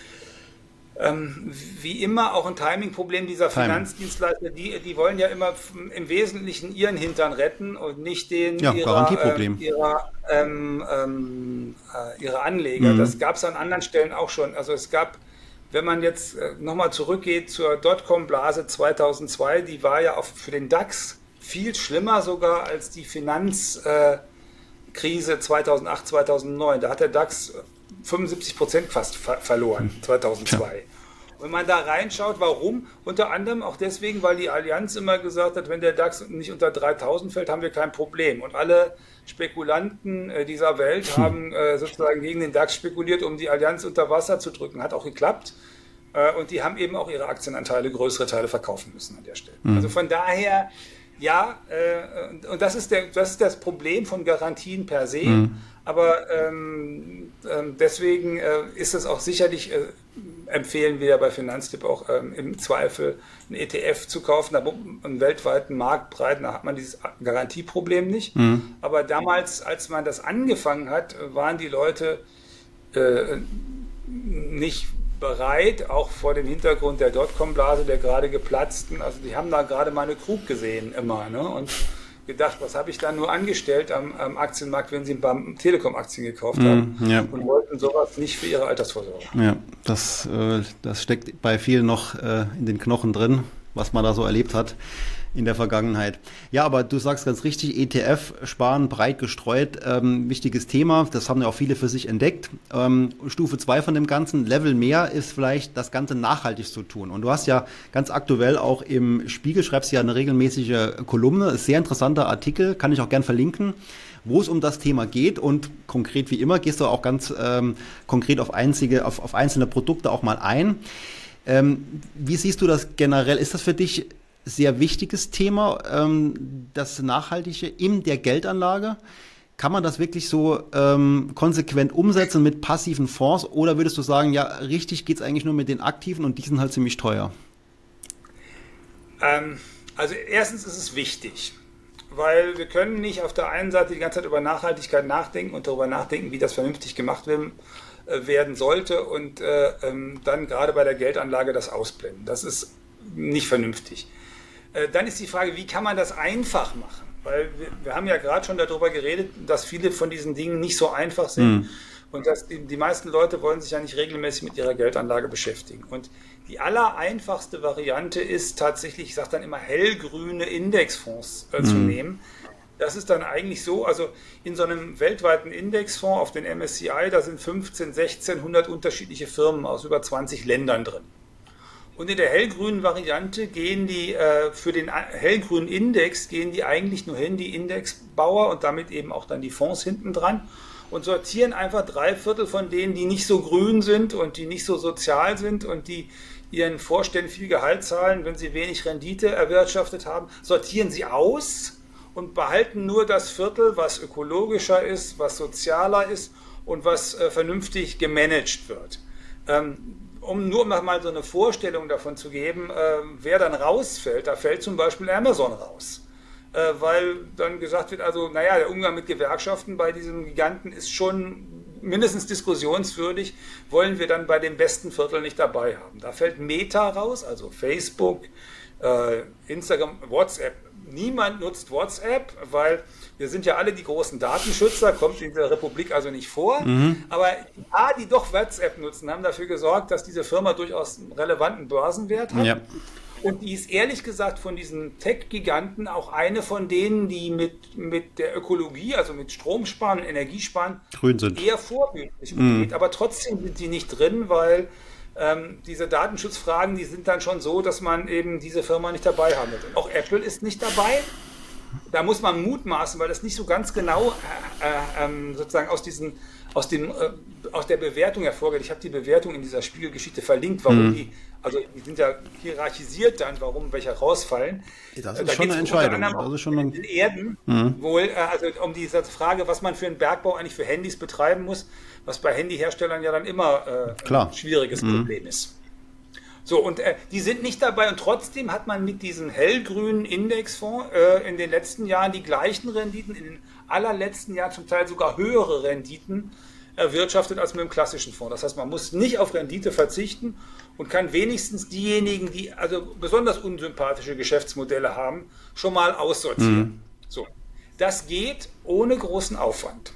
ähm, wie immer, auch ein Timing-Problem dieser Timing. Finanzdienstleister. Die, die wollen ja immer im Wesentlichen ihren Hintern retten und nicht den ja, ihrer, Garantieproblem. Äh, ihrer, ähm, ähm, äh, ihrer Anleger. Mhm. Das gab es an anderen Stellen auch schon. Also es gab, wenn man jetzt äh, nochmal zurückgeht zur Dotcom-Blase zweitausendzwei, die war ja auch für den DAX viel schlimmer sogar als die Finanzkrise äh, zweitausendacht, zweitausendneun. Da hat der DAX fünfundsiebzig Prozent fast ver- verloren, zweitausendzwei. Ja. Wenn man da reinschaut, warum? Unter anderem auch deswegen, weil die Allianz immer gesagt hat, wenn der DAX nicht unter dreitausend fällt, haben wir kein Problem. Und alle Spekulanten äh, dieser Welt hm. haben äh, sozusagen gegen den DAX spekuliert, um die Allianz unter Wasser zu drücken. Hat auch geklappt. Äh, und die haben eben auch ihre Aktienanteile, größere Teile verkaufen müssen an der Stelle. Hm. Also von daher, ja, äh, und das ist, der, das ist das Problem von Garantien per se. Hm. Aber ähm, äh, deswegen äh, ist es auch sicherlich, äh, empfehlen wir bei Finanztipp auch ähm, im Zweifel einen E T F zu kaufen, einen weltweiten Marktbreiten, da hat man dieses Garantieproblem nicht. Mhm. Aber damals, als man das angefangen hat, waren die Leute äh, nicht bereit, auch vor dem Hintergrund der Dotcom-Blase, der gerade geplatzten, also die haben da gerade mal eine Krug gesehen immer, ne? Und gedacht, was habe ich da nur angestellt am, am Aktienmarkt, wenn sie ein paar Telekom-Aktien gekauft haben mm, ja. und wollten sowas nicht für ihre Altersvorsorge. Ja, das, äh, das steckt bei vielen noch äh, in den Knochen drin, was man da so erlebt hat in der Vergangenheit. Ja, aber du sagst ganz richtig, E T F, sparen, breit gestreut, ähm, wichtiges Thema, das haben ja auch viele für sich entdeckt. Ähm, Stufe zwei von dem Ganzen, Level mehr, ist vielleicht das Ganze nachhaltig zu tun. Und du hast ja ganz aktuell auch im Spiegel, schreibst ja eine regelmäßige Kolumne, ist ein sehr interessanter Artikel, kann ich auch gern verlinken, wo es um das Thema geht und konkret wie immer gehst du auch ganz ähm, konkret auf, einzige, auf, auf einzelne Produkte auch mal ein. Ähm, wie siehst du das generell? Ist das für dich sehr wichtiges Thema, ähm, das Nachhaltige in der Geldanlage? Kann man das wirklich so ähm, konsequent umsetzen mit passiven Fonds oder würdest du sagen, ja, richtig geht es eigentlich nur mit den aktiven und die sind halt ziemlich teuer? Ähm, also erstens ist es wichtig, weil wir können nicht auf der einen Seite die ganze Zeit über Nachhaltigkeit nachdenken und darüber nachdenken, wie das vernünftig gemacht werden, äh, werden sollte und äh, ähm, dann gerade bei der Geldanlage das ausblenden. Das ist nicht vernünftig. Dann ist die Frage, wie kann man das einfach machen? Weil wir, wir haben ja gerade schon darüber geredet, dass viele von diesen Dingen nicht so einfach sind. Mhm. Und dass die, die meisten Leute wollen sich ja nicht regelmäßig mit ihrer Geldanlage beschäftigen. Und die allereinfachste Variante ist tatsächlich, ich sage dann immer, hellgrüne Indexfonds äh, mhm. zu nehmen. Das ist dann eigentlich so, also in so einem weltweiten Indexfonds auf den M S C I, da sind fünfzehn, sechzehn, hundert unterschiedliche Firmen aus über zwanzig Ländern drin. Und in der hellgrünen Variante gehen die, äh, für den hellgrünen Index gehen die eigentlich nur hin, die Indexbauer und damit eben auch dann die Fonds hinten dran und sortieren einfach drei Viertel von denen, die nicht so grün sind und die nicht so sozial sind und die ihren Vorständen viel Gehalt zahlen, wenn sie wenig Rendite erwirtschaftet haben, sortieren sie aus und behalten nur das Viertel, was ökologischer ist, was sozialer ist und was äh, vernünftig gemanagt wird. Ähm, Um nur mal so eine Vorstellung davon zu geben, äh, wer dann rausfällt, da fällt zum Beispiel Amazon raus. Äh, weil dann gesagt wird, also naja, der Umgang mit Gewerkschaften bei diesem Giganten ist schon mindestens diskussionswürdig, wollen wir dann bei dem besten Viertel nicht dabei haben. Da fällt Meta raus, also Facebook, äh, Instagram, WhatsApp. Niemand nutzt WhatsApp, weil wir sind ja alle die großen Datenschützer, kommt in der Republik also nicht vor. Mhm. Aber die paar, die doch WhatsApp nutzen, haben dafür gesorgt, dass diese Firma durchaus einen relevanten Börsenwert hat. Ja. Und die ist ehrlich gesagt von diesen Tech-Giganten auch eine von denen, die mit, mit der Ökologie, also mit Stromsparen und Energiesparen, grün sind, eher vorbildlich umgeht. Mhm. Aber trotzdem sind die nicht drin, weil ähm, diese Datenschutzfragen, die sind dann schon so, dass man eben diese Firma nicht dabei haben wird. Und auch Apple ist nicht dabei. Da muss man mutmaßen, weil das nicht so ganz genau äh, äh, sozusagen aus, diesen, aus, dem, äh, aus der Bewertung hervorgeht. Ich habe die Bewertung in dieser Spiegelgeschichte verlinkt, warum mhm. die, also die sind ja hierarchisiert dann, warum welche rausfallen. Das ist da schon eine Entscheidung. Das ist schon ein in Erden, mhm. wohl, äh, also um diese Frage, was man für einen Bergbau eigentlich für Handys betreiben muss, was bei Handyherstellern ja dann immer äh, ein schwieriges mhm. Problem ist. So, und äh, die sind nicht dabei und trotzdem hat man mit diesem hellgrünen Indexfonds äh, in den letzten Jahren die gleichen Renditen, in den allerletzten Jahren zum Teil sogar höhere Renditen erwirtschaftet als mit dem klassischen Fonds. Das heißt, man muss nicht auf Rendite verzichten und kann wenigstens diejenigen, die also besonders unsympathische Geschäftsmodelle haben, schon mal aussortieren. Mhm. So, das geht ohne großen Aufwand.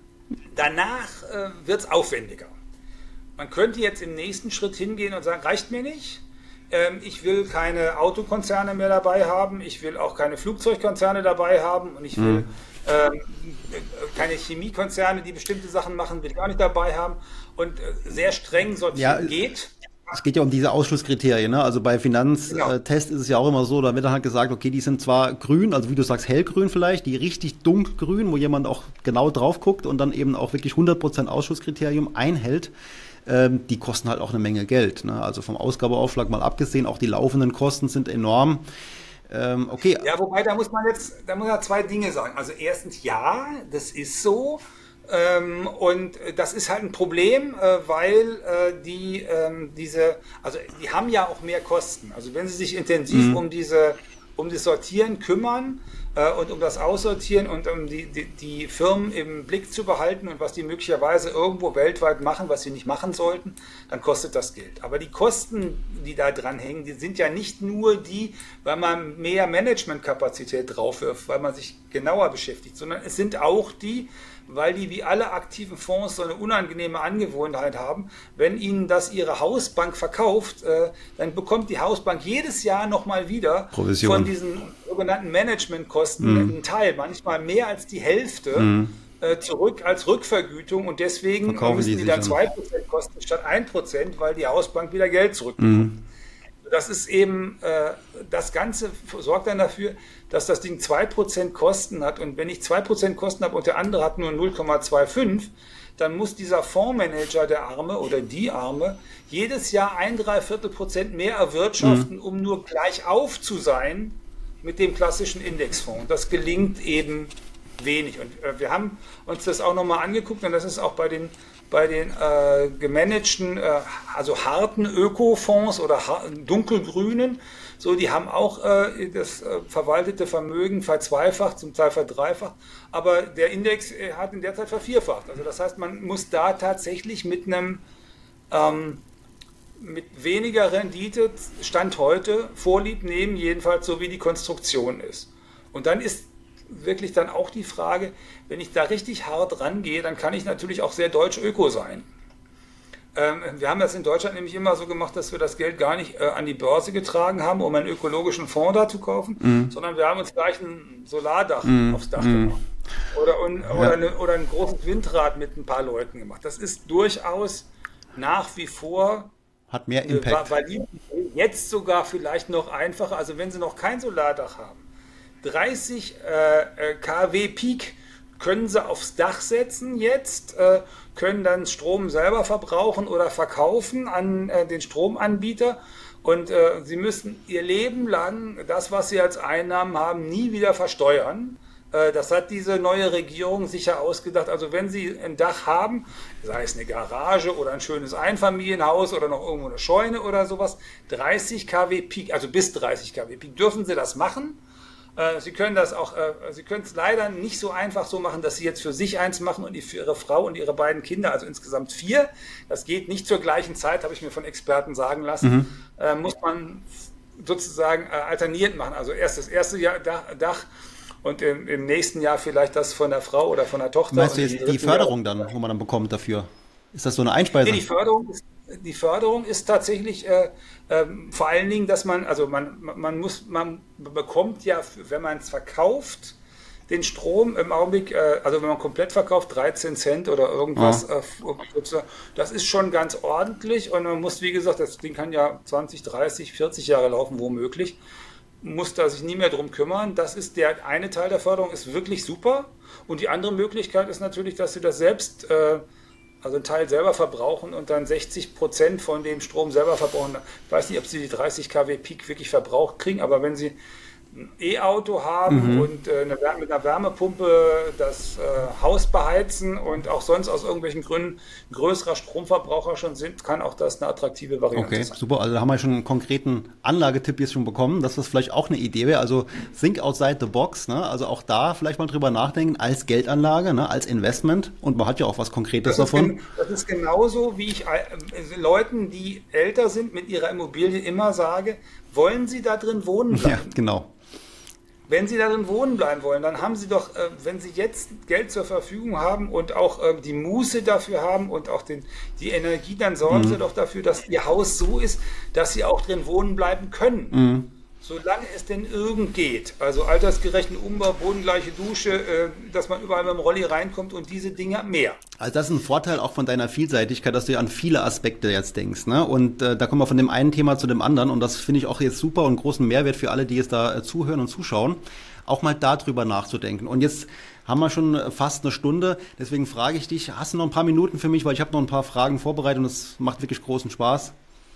Danach äh, wird es aufwendiger. Man könnte jetzt im nächsten Schritt hingehen und sagen, reicht mir nicht. Ähm, ich will keine Autokonzerne mehr dabei haben. Ich will auch keine Flugzeugkonzerne dabei haben. Und ich will mhm. ähm, keine Chemiekonzerne, die bestimmte Sachen machen, will ich auch nicht dabei haben. Und äh, sehr streng sortieren ja, geht. Es geht ja um diese Ausschlusskriterien, ne? Also bei Finanztests genau. ist es ja auch immer so, da wird dann halt gesagt, okay, die sind zwar grün, also wie du sagst, hellgrün vielleicht, die richtig dunkelgrün, wo jemand auch genau drauf guckt und dann eben auch wirklich hundert Prozent Ausschlusskriterium einhält. Die kosten halt auch eine Menge Geld, ne? Also vom Ausgabeaufschlag mal abgesehen, auch die laufenden Kosten sind enorm. Ähm, okay. Ja, wobei, da muss man jetzt, da muss man zwei Dinge sagen. Also erstens, ja, das ist so. Ähm, und das ist halt ein Problem, äh, weil äh, die ähm, diese, also die haben ja auch mehr Kosten. Also wenn sie sich intensiv mhm. um diese, um das Sortieren kümmern, und um das Aussortieren und um die, die, die Firmen im Blick zu behalten und was die möglicherweise irgendwo weltweit machen, was sie nicht machen sollten, dann kostet das Geld. Aber die Kosten, die da dran hängen, die sind ja nicht nur die, weil man mehr Managementkapazität draufwirft, weil man sich genauer beschäftigt, sondern es sind auch die, weil die wie alle aktiven Fonds so eine unangenehme Angewohnheit haben. Wenn ihnen das ihre Hausbank verkauft, äh, dann bekommt die Hausbank jedes Jahr nochmal wieder Provision von diesen sogenannten Managementkosten mm. einen Teil, manchmal mehr als die Hälfte mm. äh, zurück als Rückvergütung und deswegen Verkaufen müssen die, die dann zwei Prozent kosten statt ein Prozent, weil die Hausbank wieder Geld zurückbekommt. Mm. Das ist eben, äh, das Ganze sorgt dann dafür, dass das Ding zwei Prozent Kosten hat. Und wenn ich zwei Prozent Kosten habe und der andere hat nur null Komma fünfundzwanzig, dann muss dieser Fondsmanager, der Arme oder die Arme, jedes Jahr ein Dreiviertel Prozent mehr erwirtschaften, mhm. um nur gleich auf zu sein mit dem klassischen Indexfonds. Und das gelingt eben wenig. Und äh, wir haben uns das auch nochmal angeguckt und das ist auch bei den bei den äh, gemanagten, äh, also harten Ökofonds oder dunkelgrünen, so, die haben auch äh, das äh, verwaltete Vermögen verzweifacht, zum Teil verdreifacht, aber der Index äh, hat in der Zeit vervierfacht. Also das heißt, man muss da tatsächlich mit einem ähm, mit weniger Rendite Stand heute Vorlieb nehmen, jedenfalls so wie die Konstruktion ist. Und dann ist wirklich dann auch die Frage, wenn ich da richtig hart rangehe, dann kann ich natürlich auch sehr deutsch öko sein. Ähm, wir haben das in Deutschland nämlich immer so gemacht, dass wir das Geld gar nicht äh, an die Börse getragen haben, um einen ökologischen Fonds da zu kaufen, mhm. sondern wir haben uns gleich ein Solardach mhm. aufs Dach mhm. gemacht. Oder, un, ja. oder, eine, oder ein großes Windrad mit ein paar Leuten gemacht. Das ist durchaus nach wie vor Hat mehr Impact. Weil die jetzt sogar vielleicht noch einfacher, also wenn Sie noch kein Solardach haben, dreißig äh, Kilowatt Peak können Sie aufs Dach setzen jetzt, äh, können dann Strom selber verbrauchen oder verkaufen an äh, den Stromanbieter und äh, Sie müssen Ihr Leben lang das, was Sie als Einnahmen haben, nie wieder versteuern. Äh, das hat diese neue Regierung sicher ausgedacht. Also wenn Sie ein Dach haben, sei es eine Garage oder ein schönes Einfamilienhaus oder noch irgendwo eine Scheune oder sowas, dreißig Kilowatt Peak, also bis dreißig Kilowatt Peak, dürfen Sie das machen. Sie können das auch, Sie können es leider nicht so einfach so machen, dass Sie jetzt für sich eins machen und für Ihre Frau und Ihre beiden Kinder, also insgesamt vier. Das geht nicht zur gleichen Zeit, habe ich mir von Experten sagen lassen. Mhm. Äh, muss man sozusagen äh, alterniert machen. Also erst das erste Jahr Dach, Dach und im, im nächsten Jahr vielleicht das von der Frau oder von der Tochter. Meinst du jetzt die Förderung Jahr, dann, wo man dann bekommt dafür? Ist das so eine Einspeisung? Nee, die Förderung ist, die Förderung ist tatsächlich äh, äh, vor allen Dingen, dass man, also man, man muss, man bekommt ja, wenn man es verkauft, den Strom im Augenblick, äh, also wenn man komplett verkauft, dreizehn Cent oder irgendwas, ja. äh, das ist schon ganz ordentlich und man muss, wie gesagt, das Ding kann ja zwanzig, dreißig, vierzig Jahre laufen, womöglich, muss da sich nie mehr drum kümmern. Das ist der eine Teil der Förderung, ist wirklich super und die andere Möglichkeit ist natürlich, dass Sie das selbst äh, also einen Teil selber verbrauchen und dann sechzig Prozent von dem Strom selber verbrauchen. Ich weiß nicht, ob Sie die dreißig Kilowatt Peak wirklich verbraucht kriegen, aber wenn Sie ein E-Auto haben mhm. und äh, eine, mit einer Wärmepumpe das äh, Haus beheizen und auch sonst aus irgendwelchen Gründen ein größerer Stromverbraucher schon sind, kann auch das eine attraktive Variante okay, sein. Okay, super. Also da haben wir schon einen konkreten Anlagetipp jetzt schon bekommen, dass das vielleicht auch eine Idee wäre. Also think outside the box, ne? Also auch da vielleicht mal drüber nachdenken als Geldanlage, ne? Als Investment und man hat ja auch was Konkretes das davon. Ist, das ist genauso, wie ich äh, Leuten, die älter sind, mit ihrer Immobilie immer sage, wollen Sie da drin wohnen bleiben? Ja, genau. Wenn Sie darin wohnen bleiben wollen, dann haben Sie doch, äh, wenn Sie jetzt Geld zur Verfügung haben und auch äh, die Muße dafür haben und auch den, die Energie, dann sorgen mhm. Sie doch dafür, dass Ihr Haus so ist, dass Sie auch drin wohnen bleiben können. Mhm. Solange es denn irgend geht. Also altersgerechten Umbau, bodengleiche Dusche, äh, dass man überall mit dem Rolli reinkommt und diese Dinge mehr. Also das ist ein Vorteil auch von deiner Vielseitigkeit, dass du ja an viele Aspekte jetzt denkst, ne? Und äh, da kommen wir von dem einen Thema zu dem anderen und das finde ich auch jetzt super und großen Mehrwert für alle, die jetzt da äh, zuhören und zuschauen, auch mal darüber nachzudenken. Und jetzt haben wir schon fast eine Stunde, deswegen frage ich dich, hast du noch ein paar Minuten für mich, weil ich habe noch ein paar Fragen vorbereitet und es macht wirklich großen Spaß.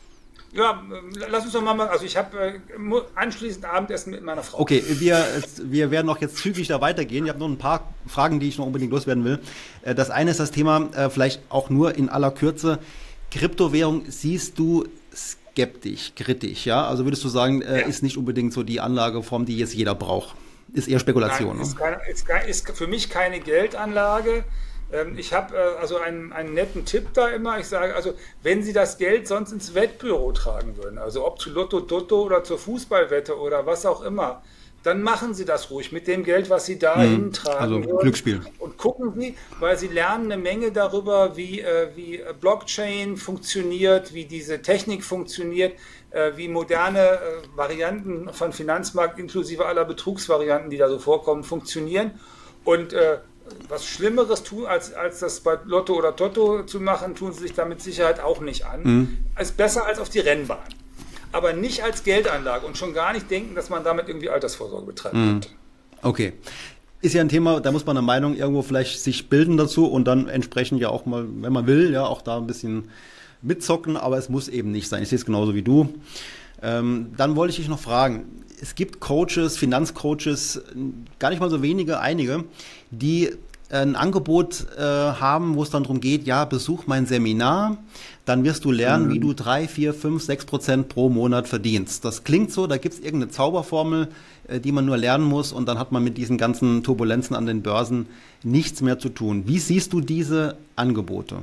Ja, lass uns doch mal, also ich habe äh, anschließend Abendessen mit meiner Frau. Okay, wir, wir werden auch jetzt zügig da weitergehen. Ich habe noch ein paar Fragen, die ich noch unbedingt loswerden will. Das eine ist das Thema, äh, vielleicht auch nur in aller Kürze, Kryptowährung siehst du skeptisch, kritisch, ja? Also würdest du sagen, äh, ja. ist nicht unbedingt so die Anlageform, die jetzt jeder braucht? Ist eher Spekulation. Nein, ist, keine, ist, ist für mich keine Geldanlage. Ich habe äh, also einen, einen netten Tipp da immer. Ich sage, also wenn Sie das Geld sonst ins Wettbüro tragen würden, also ob zu Lotto Dotto oder zur Fußballwette oder was auch immer, dann machen Sie das ruhig mit dem Geld, was Sie da mhm. hintragen. Also würden. Glücksspiel. Und gucken Sie, weil Sie lernen eine Menge darüber, wie, äh, wie Blockchain funktioniert, wie diese Technik funktioniert, äh, wie moderne äh, Varianten von Finanzmarkt inklusive aller Betrugsvarianten, die da so vorkommen, funktionieren. Und äh, was Schlimmeres tun, als, als das bei Lotto oder Toto zu machen, tun sie sich da mit Sicherheit auch nicht an. Mhm. Ist besser als auf die Rennbahn. Aber nicht als Geldanlage und schon gar nicht denken, dass man damit irgendwie Altersvorsorge betreiben mhm. könnte. Okay. Ist ja ein Thema, da muss man eine Meinung irgendwo vielleicht sich bilden dazu und dann entsprechend ja auch mal, wenn man will, ja auch da ein bisschen mitzocken, aber es muss eben nicht sein. Ich sehe es genauso wie du. Ähm, dann wollte ich dich noch fragen, es gibt Coaches, Finanzcoaches, gar nicht mal so wenige, einige, die ein Angebot äh, haben, wo es dann darum geht, ja, besuch mein Seminar, dann wirst du lernen, mhm. wie du drei, vier, fünf, sechs Prozent pro Monat verdienst. Das klingt so, da gibt es irgendeine Zauberformel, äh, die man nur lernen muss und dann hat man mit diesen ganzen Turbulenzen an den Börsen nichts mehr zu tun. Wie siehst du diese Angebote?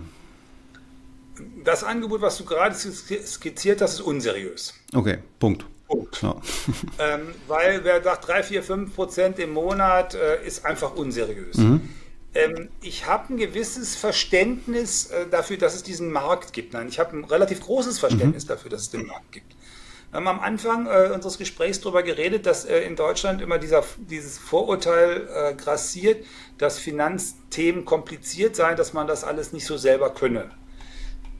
Das Angebot, was du gerade skizziert hast, ist unseriös. Okay, Punkt. Punkt. Ja. ähm, weil wer sagt, drei, vier, fünf Prozent im Monat äh, ist einfach unseriös. Mhm. Ähm, ich habe ein gewisses Verständnis äh, dafür, dass es diesen Markt gibt. Nein, ich habe ein relativ großes Verständnis mhm. dafür, dass es den Markt gibt. Wir haben am Anfang äh, unseres Gesprächs darüber geredet, dass äh, in Deutschland immer dieser, dieses Vorurteil äh, grassiert, dass Finanzthemen kompliziert seien, dass man das alles nicht so selber könne.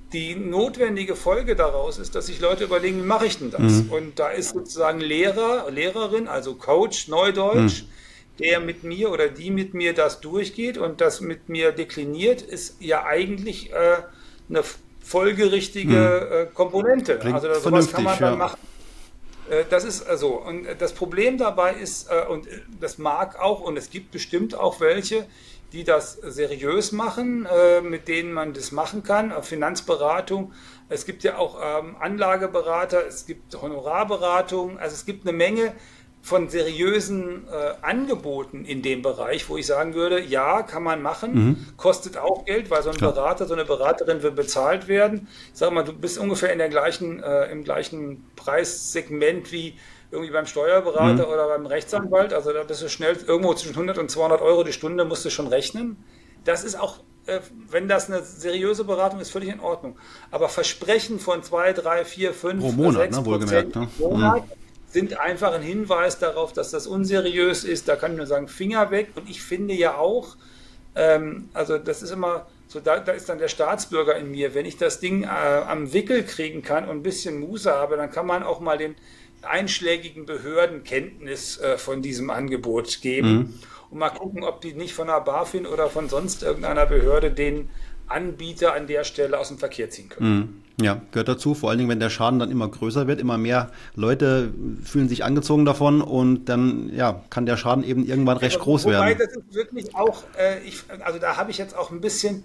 die notwendige Folge daraus ist, dass sich Leute überlegen, wie mache ich denn das? Mhm. Und da ist sozusagen Lehrer, Lehrerin, also Coach, Neudeutsch, mhm. der mit mir oder die mit mir das durchgeht und das mit mir dekliniert, ist ja eigentlich äh, eine folgerichtige mhm. äh, Komponente. Klingt also sowas kann man dann ja. machen. Äh, das ist also, und das Problem dabei ist, äh, und das mag auch, und es gibt bestimmt auch welche, die das seriös machen, äh, mit denen man das machen kann, Finanzberatung. Es gibt ja auch ähm, Anlageberater, es gibt Honorarberatung, also es gibt eine Menge von seriösen äh, Angeboten in dem Bereich, wo ich sagen würde, ja, kann man machen, mhm. kostet auch Geld, weil so ein Klar. Berater, so eine Beraterin will bezahlt werden. Ich sag mal, du bist ungefähr in der gleichen, äh, im gleichen Preissegment wie irgendwie beim Steuerberater mhm. oder beim Rechtsanwalt, also da bist du schnell irgendwo zwischen hundert und zweihundert Euro die Stunde, musst du schon rechnen. Das ist auch, äh, wenn das eine seriöse Beratung ist, völlig in Ordnung. Aber Versprechen von zwei, drei, vier, fünf, pro Monat, sechs ne, wohlgemerkt, ne? Monat mhm. sind einfach ein Hinweis darauf, dass das unseriös ist. Da kann ich nur sagen, Finger weg. Und ich finde ja auch, ähm, also das ist immer so, da, da ist dann der Staatsbürger in mir. Wenn ich das Ding äh, am Wickel kriegen kann und ein bisschen Muße habe, dann kann man auch mal den einschlägigen Behörden Kenntnis äh, von diesem Angebot geben mhm. und mal gucken, ob die nicht von der BaFin oder von sonst irgendeiner Behörde den Anbieter an der Stelle aus dem Verkehr ziehen können. Mhm. Ja, gehört dazu, vor allen Dingen, wenn der Schaden dann immer größer wird, immer mehr Leute fühlen sich angezogen davon und dann ja, kann der Schaden eben irgendwann recht groß wobei, werden. Wobei, das ist wirklich auch, äh, ich, also da habe ich jetzt auch ein bisschen,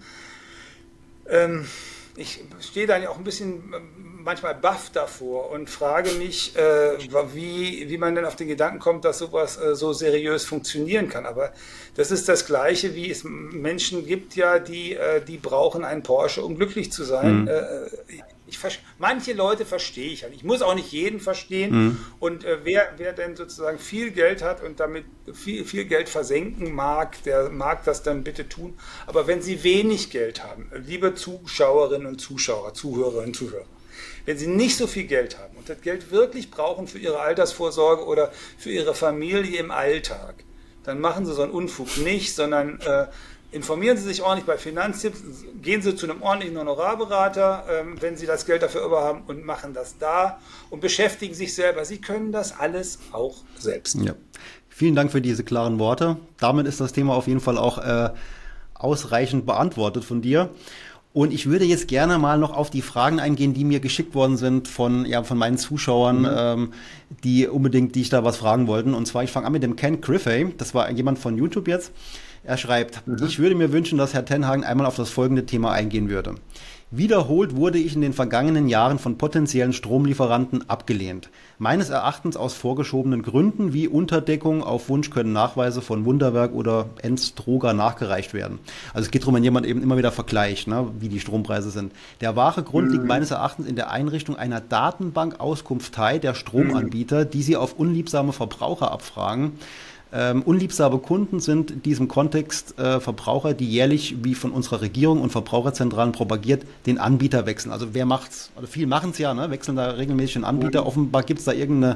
ähm, ich stehe da ja auch ein bisschen manchmal baff davor und frage mich, äh, wie, wie man denn auf den Gedanken kommt, dass sowas äh, so seriös funktionieren kann. Aber das ist das Gleiche, wie es Menschen gibt, ja, die, äh, die brauchen einen Porsche, um glücklich zu sein. Mhm. Äh, ich, manche Leute verstehe ich halt. Ich muss auch nicht jeden verstehen. Mhm. Und äh, wer, wer denn sozusagen viel Geld hat und damit viel, viel Geld versenken mag, der mag das dann bitte tun. Aber wenn Sie wenig Geld haben, liebe Zuschauerinnen und Zuschauer, Zuhörerinnen und Zuhörer, wenn Sie nicht so viel Geld haben und das Geld wirklich brauchen für Ihre Altersvorsorge oder für Ihre Familie im Alltag, dann machen Sie so einen Unfug nicht, sondern äh, informieren Sie sich ordentlich bei Finanztipps, gehen Sie zu einem ordentlichen Honorarberater, ähm, wenn Sie das Geld dafür über haben und machen das da und beschäftigen sich selber. Sie können das alles auch selbst. Ja. Vielen Dank für diese klaren Worte. Damit ist das Thema auf jeden Fall auch äh, ausreichend beantwortet von dir. Und ich würde jetzt gerne mal noch auf die Fragen eingehen, die mir geschickt worden sind von, ja, von meinen Zuschauern, mhm. ähm, die unbedingt, die ich da was fragen wollten. Und zwar, ich fange an mit dem Ken Griffey. Das war jemand von YouTube jetzt. Er schreibt, mhm. ich würde mir wünschen, dass Herr Tenhagen einmal auf das folgende Thema eingehen würde. Wiederholt wurde ich in den vergangenen Jahren von potenziellen Stromlieferanten abgelehnt. Meines Erachtens aus vorgeschobenen Gründen wie Unterdeckung. Auf Wunsch können Nachweise von Wunderwerk oder Enstroga nachgereicht werden. Also es geht darum, wenn jemand eben immer wieder vergleicht, ne, wie die Strompreise sind. Der wahre Grund mhm. liegt meines Erachtens in der Einrichtung einer Datenbank-Auskunftei der Stromanbieter, die sie auf unliebsame Verbraucher abfragen. Ähm, unliebsame Kunden sind in diesem Kontext äh, Verbraucher, die jährlich, wie von unserer Regierung und Verbraucherzentralen propagiert, den Anbieter wechseln. Also wer macht's? Also viele machen es ja, ne? Wechseln da regelmäßig den Anbieter. Mhm. Offenbar gibt es da irgendeine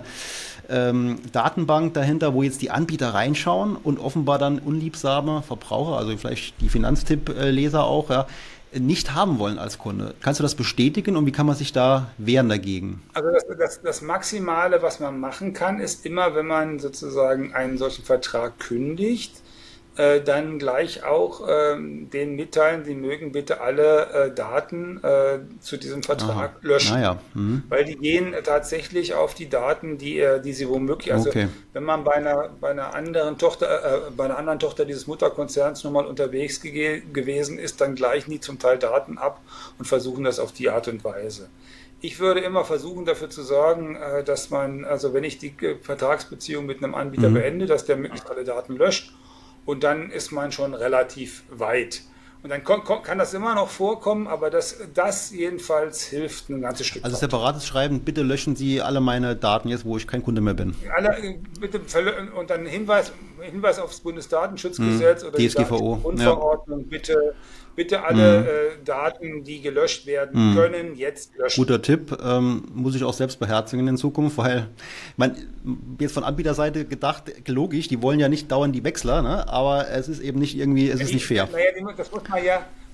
ähm, Datenbank dahinter, wo jetzt die Anbieter reinschauen und offenbar dann unliebsame Verbraucher, also vielleicht die Finanztipp-Leser auch, ja, nicht haben wollen als Kunde. Kannst du das bestätigen und wie kann man sich da wehren dagegen? Also das, das, das Maximale, was man machen kann, ist immer, wenn man sozusagen einen solchen Vertrag kündigt, äh, dann gleich auch äh, denen mitteilen, sie mögen bitte alle äh, Daten äh, zu diesem Vertrag Aha. löschen. Ah, ja. mhm. Weil die gehen tatsächlich auf die Daten, die, äh, die sie womöglich, also okay. wenn man bei einer, bei einer anderen Tochter, äh, bei einer anderen Tochter dieses Mutterkonzerns nochmal unterwegs ge- gewesen ist, dann gleichen die zum Teil Daten ab und versuchen das auf die Art und Weise. Ich würde immer versuchen, dafür zu sorgen, dass man, also wenn ich die Vertragsbeziehung mit einem Anbieter mhm. beende, dass der möglichst alle Daten löscht. Und dann ist man schon relativ weit. Und dann kann das immer noch vorkommen, aber das, das jedenfalls hilft ein ganzes Stück. Also separates Schreiben, bitte löschen Sie alle meine Daten jetzt, wo ich kein Kunde mehr bin. Alle, bitte, und dann Hinweis, Hinweis aufs Bundesdatenschutzgesetz hm, oder D S G V O. die Grundverordnung, ja. bitte, bitte alle hm. äh, Daten, die gelöscht werden hm. können, jetzt löschen. Guter Tipp, ähm, muss ich auch selbst beherzigen in Zukunft, weil man jetzt von Anbieterseite gedacht, logisch, die wollen ja nicht dauernd die Wechsler, ne? Aber es ist eben nicht irgendwie, es ja, ist nicht fair. Naja, das muss man ja,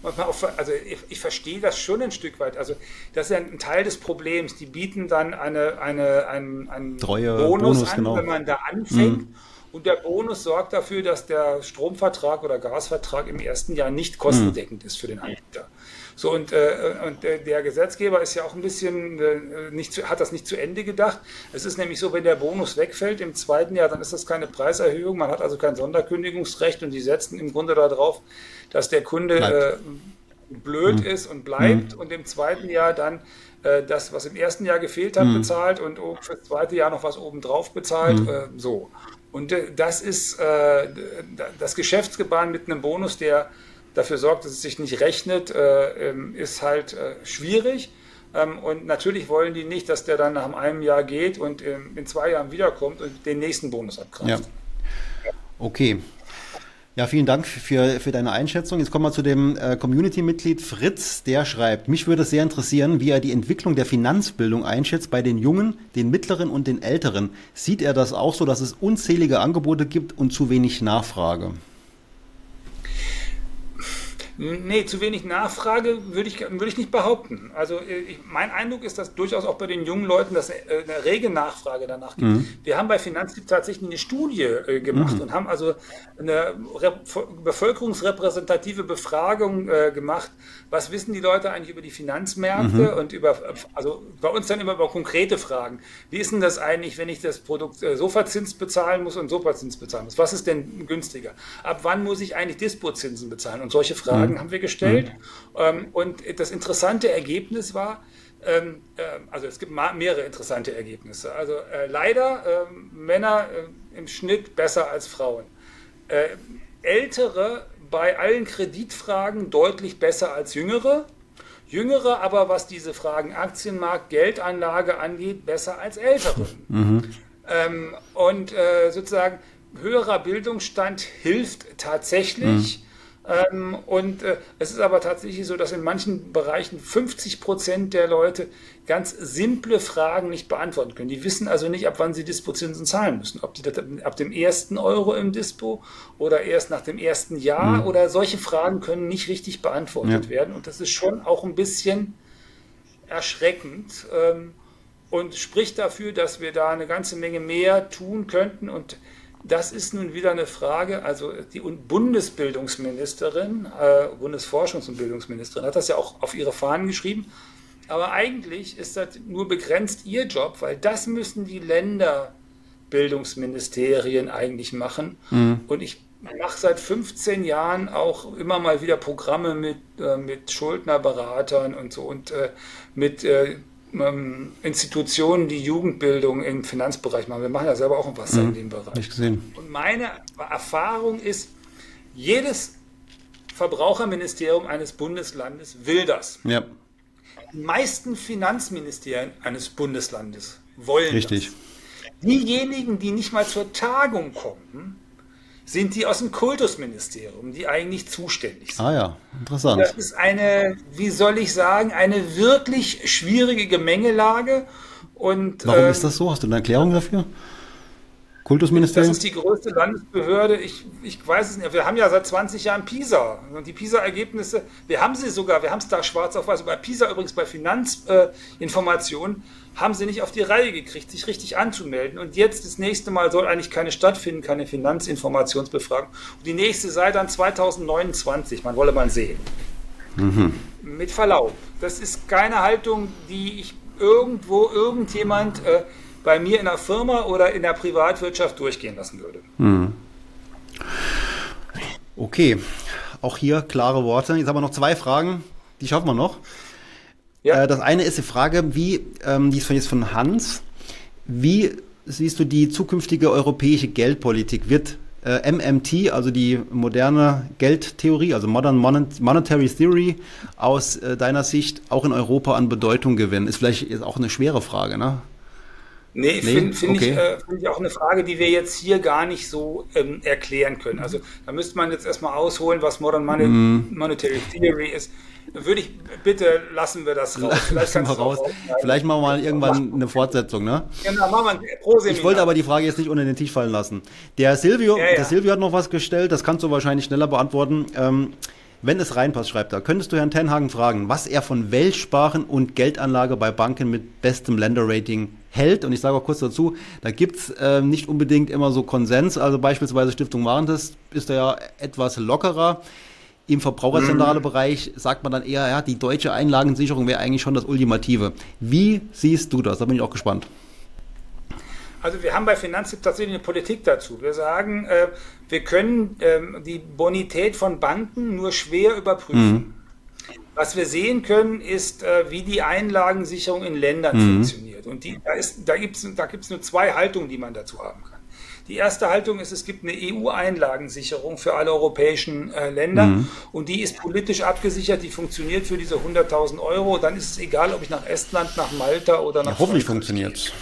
manchmal auch, also ich, ich verstehe das schon ein Stück weit. Also das ist ja ein Teil des Problems. Die bieten dann eine, eine, einen, einen Treue, Bonus, Bonus an, genau. wenn man da anfängt. Mhm. Und der Bonus sorgt dafür, dass der Stromvertrag oder Gasvertrag im ersten Jahr nicht kostendeckend ist für den Anbieter. So, und, äh, und äh, der Gesetzgeber ist ja auch ein bisschen, äh, nicht zu, hat das nicht zu Ende gedacht. Es ist nämlich so, wenn der Bonus wegfällt im zweiten Jahr, dann ist das keine Preiserhöhung, man hat also kein Sonderkündigungsrecht und die setzen im Grunde darauf, dass der Kunde äh, blöd mhm. ist und bleibt mhm. und im zweiten Jahr dann äh, das, was im ersten Jahr gefehlt hat, mhm. bezahlt und für das zweite Jahr noch was obendrauf bezahlt, mhm. äh, so. Und äh, das ist äh, das Geschäftsgebaren mit einem Bonus, der dafür sorgt, dass es sich nicht rechnet, äh, ist halt äh, schwierig. Ähm, und natürlich wollen die nicht, dass der dann nach einem Jahr geht und ähm, in zwei Jahren wiederkommt und den nächsten Bonus abgreift. Ja. Okay. Ja, vielen Dank für, für deine Einschätzung. Jetzt kommen wir zu dem äh, Community-Mitglied Fritz, der schreibt, mich würde sehr interessieren, wie er die Entwicklung der Finanzbildung einschätzt bei den Jungen, den Mittleren und den Älteren. Sieht er das auch so, dass es unzählige Angebote gibt und zu wenig Nachfrage? Nee, zu wenig Nachfrage würde ich, würde ich nicht behaupten. Also ich, mein Eindruck ist, dass durchaus auch bei den jungen Leuten dass eine, eine rege Nachfrage danach gibt. Mhm. Wir haben bei Finanztipp tatsächlich eine Studie äh, gemacht mhm. und haben also eine bevölkerungsrepräsentative Befragung äh, gemacht. Was wissen die Leute eigentlich über die Finanzmärkte mhm. und über, also bei uns dann immer über konkrete Fragen. Wie ist denn das eigentlich, wenn ich das Produkt äh, Sofazinsen bezahlen muss und Sofazins bezahlen muss? Was ist denn günstiger? Ab wann muss ich eigentlich Dispozinsen bezahlen? Und solche Fragen haben wir gestellt. Mhm. Und das interessante Ergebnis war, also es gibt mehrere interessante Ergebnisse. Also leider Männer im Schnitt besser als Frauen. Ältere bei allen Kreditfragen deutlich besser als Jüngere. Jüngere aber, was diese Fragen Aktienmarkt, Geldanlage angeht, besser als Ältere. Mhm. Und sozusagen höherer Bildungsstand hilft tatsächlich. Mhm. Ähm, und äh, es ist aber tatsächlich so, dass in manchen Bereichen fünfzig Prozent der Leute ganz simple Fragen nicht beantworten können. Die wissen also nicht, ab wann sie Dispozinsen zahlen müssen. Ob die das ab dem ersten Euro im Dispo oder erst nach dem ersten Jahr mhm. oder solche Fragen können nicht richtig beantwortet ja. werden. Und das ist schon auch ein bisschen erschreckend ähm, und spricht dafür, dass wir da eine ganze Menge mehr tun könnten. Und das ist nun wieder eine Frage, also die Bundesbildungsministerin, äh, Bundesforschungs- und Bildungsministerin hat das ja auch auf ihre Fahnen geschrieben, aber eigentlich ist das nur begrenzt ihr Job, weil das müssen die Länderbildungsministerien eigentlich machen. Mhm. Und ich mache seit fünfzehn Jahren auch immer mal wieder Programme mit, äh, mit Schuldnerberatern und so und äh, mit äh, Institutionen, die Jugendbildung im Finanzbereich machen. Wir machen ja selber auch was mhm, in dem Bereich. Nicht gesehen. Und meine Erfahrung ist, jedes Verbraucherministerium eines Bundeslandes will das. Ja. Die meisten Finanzministerien eines Bundeslandes wollen Richtig. das. Diejenigen, die nicht mal zur Tagung kommen, sind die aus dem Kultusministerium, die eigentlich zuständig sind. Ah ja, interessant. Das ist eine, wie soll ich sagen, eine wirklich schwierige Gemengelage. Und, Warum ähm, ist das so? Hast du eine Erklärung dafür? Kultusministerium? Das ist die größte Landesbehörde. Ich, ich weiß es nicht. Wir haben ja seit zwanzig Jahren PISA. Und die PISA-Ergebnisse, wir haben sie sogar, wir haben es da schwarz auf weiß. Bei PISA übrigens bei Finanzinformationen äh, haben sie nicht auf die Reihe gekriegt, sich richtig anzumelden. Und jetzt, das nächste Mal soll eigentlich keine stattfinden, keine Finanzinformationsbefragung. Und die nächste sei dann zweitausendneunundzwanzig. Man wolle mal sehen. Mhm. Mit Verlaub. Das ist keine Haltung, die ich irgendwo, irgendjemand äh, bei mir in der Firma oder in der Privatwirtschaft durchgehen lassen würde. Mhm. Okay, auch hier klare Worte. Jetzt haben wir noch zwei Fragen, die schaffen wir noch. Ja. Das eine ist die Frage, wie, ähm, die ist jetzt von Hans, wie siehst du die zukünftige europäische Geldpolitik? Wird äh, M M T, also die moderne Geldtheorie, also Modern Monetary Theory, aus äh, deiner Sicht auch in Europa an Bedeutung gewinnen? Ist vielleicht jetzt auch eine schwere Frage, ne? Nee, nee? finde find okay. ich, äh, find ich auch eine Frage, die wir jetzt hier gar nicht so ähm, erklären können. Also da müsste man jetzt erstmal ausholen, was Modern Money, mm. Monetary Theory ist. Würde ich, bitte lassen wir das raus. Vielleicht, wir raus. Vielleicht machen wir mal irgendwann eine Fortsetzung, ne? Genau, machen wir ein Pro-Seminar. Ich wollte aber die Frage jetzt nicht unter den Tisch fallen lassen. Der Silvio, ja, ja. der Silvio hat noch was gestellt, das kannst du wahrscheinlich schneller beantworten. Ähm, Wenn es reinpasst, schreibt er, könntest du Herrn Tenhagen fragen, was er von Weltsparen und Geldanlage bei Banken mit bestem Länderrating hält. Und ich sage auch kurz dazu, da gibt's äh, nicht unbedingt immer so Konsens. Also beispielsweise Stiftung Warentest ist da ja etwas lockerer. Im verbraucherzentrale mhm. Bereich sagt man dann eher, ja, die deutsche Einlagensicherung wäre eigentlich schon das Ultimative. Wie siehst du das? Da bin ich auch gespannt. Also wir haben bei Finanztipp tatsächlich eine Politik dazu. Wir sagen, äh, wir können äh, die Bonität von Banken nur schwer überprüfen. Mhm. Was wir sehen können, ist, äh, wie die Einlagensicherung in Ländern mhm. funktioniert. Und die, da, ist, da gibt es da gibt's nur zwei Haltungen, die man dazu haben kann. Die erste Haltung ist, es gibt eine E U-Einlagensicherung für alle europäischen äh, Länder mhm. und die ist politisch abgesichert, die funktioniert für diese hunderttausend Euro. Dann ist es egal, ob ich nach Estland, nach Malta oder nach ja, hoffentlich funktioniert es.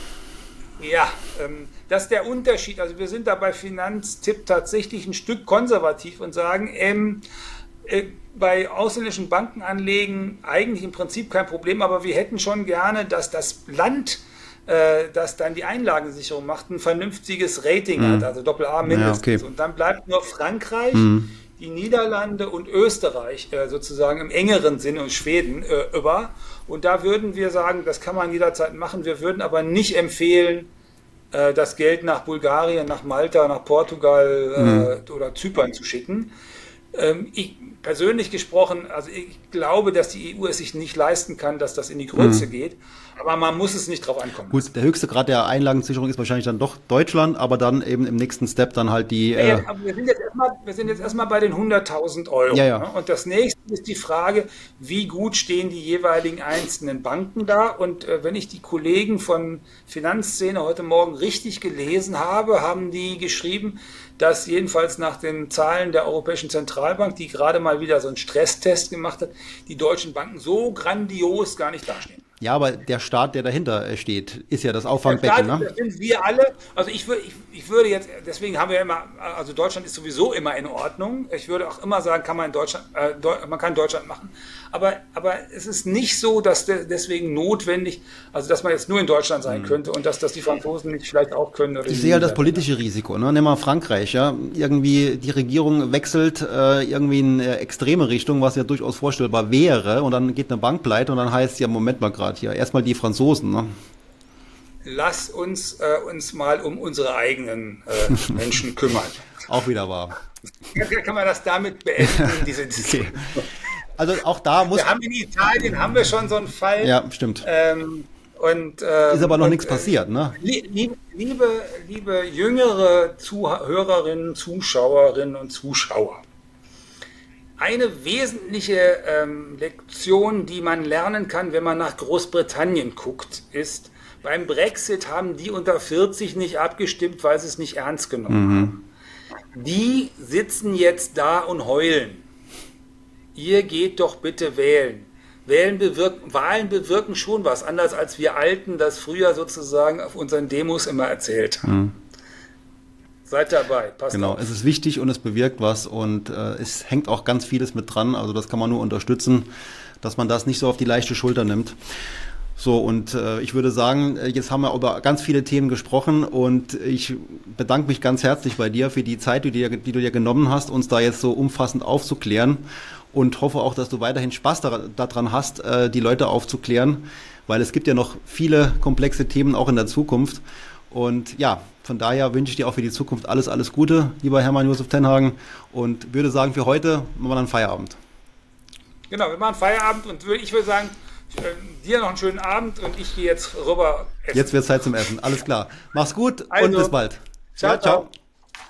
Ja, ähm, das ist der Unterschied. Also wir sind da bei Finanztipp tatsächlich ein Stück konservativ und sagen, ähm, äh, bei ausländischen Bankenanlegen eigentlich im Prinzip kein Problem, aber wir hätten schon gerne, dass das Land, äh, das dann die Einlagensicherung macht, ein vernünftiges Rating mhm. hat, also Doppel-A mindestens. Ja, okay. Und dann bleibt nur Frankreich, mhm. die Niederlande und Österreich äh, sozusagen im engeren Sinne und Schweden äh, über. Und da würden wir sagen, das kann man jederzeit machen. Wir würden aber nicht empfehlen, äh, das Geld nach Bulgarien, nach Malta, nach Portugal äh, mhm. oder Zypern zu schicken. Ähm, ich persönlich gesprochen, also ich glaube, dass die E U es sich nicht leisten kann, dass das in die Grütze mhm. geht. Aber man muss es nicht drauf ankommen. Gut, der höchste Grad der Einlagensicherung ist wahrscheinlich dann doch Deutschland, aber dann eben im nächsten Step dann halt die... Ja, ja, aber wir sind jetzt erstmal, wir sind jetzt erstmal bei den hunderttausend Euro. Ja, ja. Ne? Und das nächste ist die Frage, wie gut stehen die jeweiligen einzelnen Banken da? Und äh, wenn ich die Kollegen von Finanzszene heute Morgen richtig gelesen habe, haben die geschrieben, dass jedenfalls nach den Zahlen der Europäischen Zentralbank, die gerade mal wieder so einen Stresstest gemacht hat, die deutschen Banken so grandios gar nicht dastehen. Ja, aber der Staat, der dahinter steht, ist ja das Auffangbecken, ne? Das sind wir alle. Also ich würde, ich, ich würde jetzt, deswegen haben wir immer, also Deutschland ist sowieso immer in Ordnung. Ich würde auch immer sagen, kann man in Deutschland, äh, man kann Deutschland machen. Aber, aber es ist nicht so, dass de, deswegen notwendig, also dass man jetzt nur in Deutschland sein könnte und dass das die Franzosen nicht vielleicht auch können. Oder ich sehe halt das politische Risiko. Ne? Nimm mal Frankreich, ja, irgendwie die Regierung wechselt äh, irgendwie in äh, extreme Richtung, was ja durchaus vorstellbar wäre, und dann geht eine Bank pleite und dann heißt ja, Moment mal gerade hier, erstmal die Franzosen, ne? Lass uns äh, uns mal um unsere eigenen äh, Menschen kümmern. Auch wieder wahr. Ja, kann man das damit beenden, diese Diskussion? Okay. Also auch da muss... Wir haben in Italien haben wir schon so einen Fall. Ja, stimmt. Ähm, und, ähm, ist aber noch und, nichts passiert, ne? Liebe, liebe, liebe jüngere Zuhörerinnen, Zuschauerinnen und Zuschauer, eine wesentliche ähm, Lektion, die man lernen kann, wenn man nach Großbritannien guckt, ist, beim Brexit haben die unter vierzig nicht abgestimmt, weil sie es nicht ernst genommen mhm. haben. Die sitzen jetzt da und heulen. Ihr geht doch bitte wählen. Wählen bewirken, Wahlen bewirken schon was, anders als wir Alten das früher sozusagen auf unseren Demos immer erzählt haben. Mhm. Seid dabei, passt Genau, auf. Es ist wichtig und es bewirkt was und äh, es hängt auch ganz vieles mit dran, also das kann man nur unterstützen, dass man das nicht so auf die leichte Schulter nimmt. So, und äh, ich würde sagen, jetzt haben wir über ganz viele Themen gesprochen und ich bedanke mich ganz herzlich bei dir für die Zeit, die, dir, die du dir genommen hast, uns da jetzt so umfassend aufzuklären, und hoffe auch, dass du weiterhin Spaß daran hast, äh, die Leute aufzuklären, weil es gibt ja noch viele komplexe Themen auch in der Zukunft. Und ja, von daher wünsche ich dir auch für die Zukunft alles, alles Gute, lieber Hermann Josef Tenhagen, und würde sagen, für heute machen wir dann Feierabend. Genau, wir machen Feierabend und ich würde sagen, dir noch einen schönen Abend und ich gehe jetzt rüber essen. Jetzt wird es Zeit zum Essen, alles klar. Mach's gut also, und bis bald. Ciao, ja, ciao. ciao.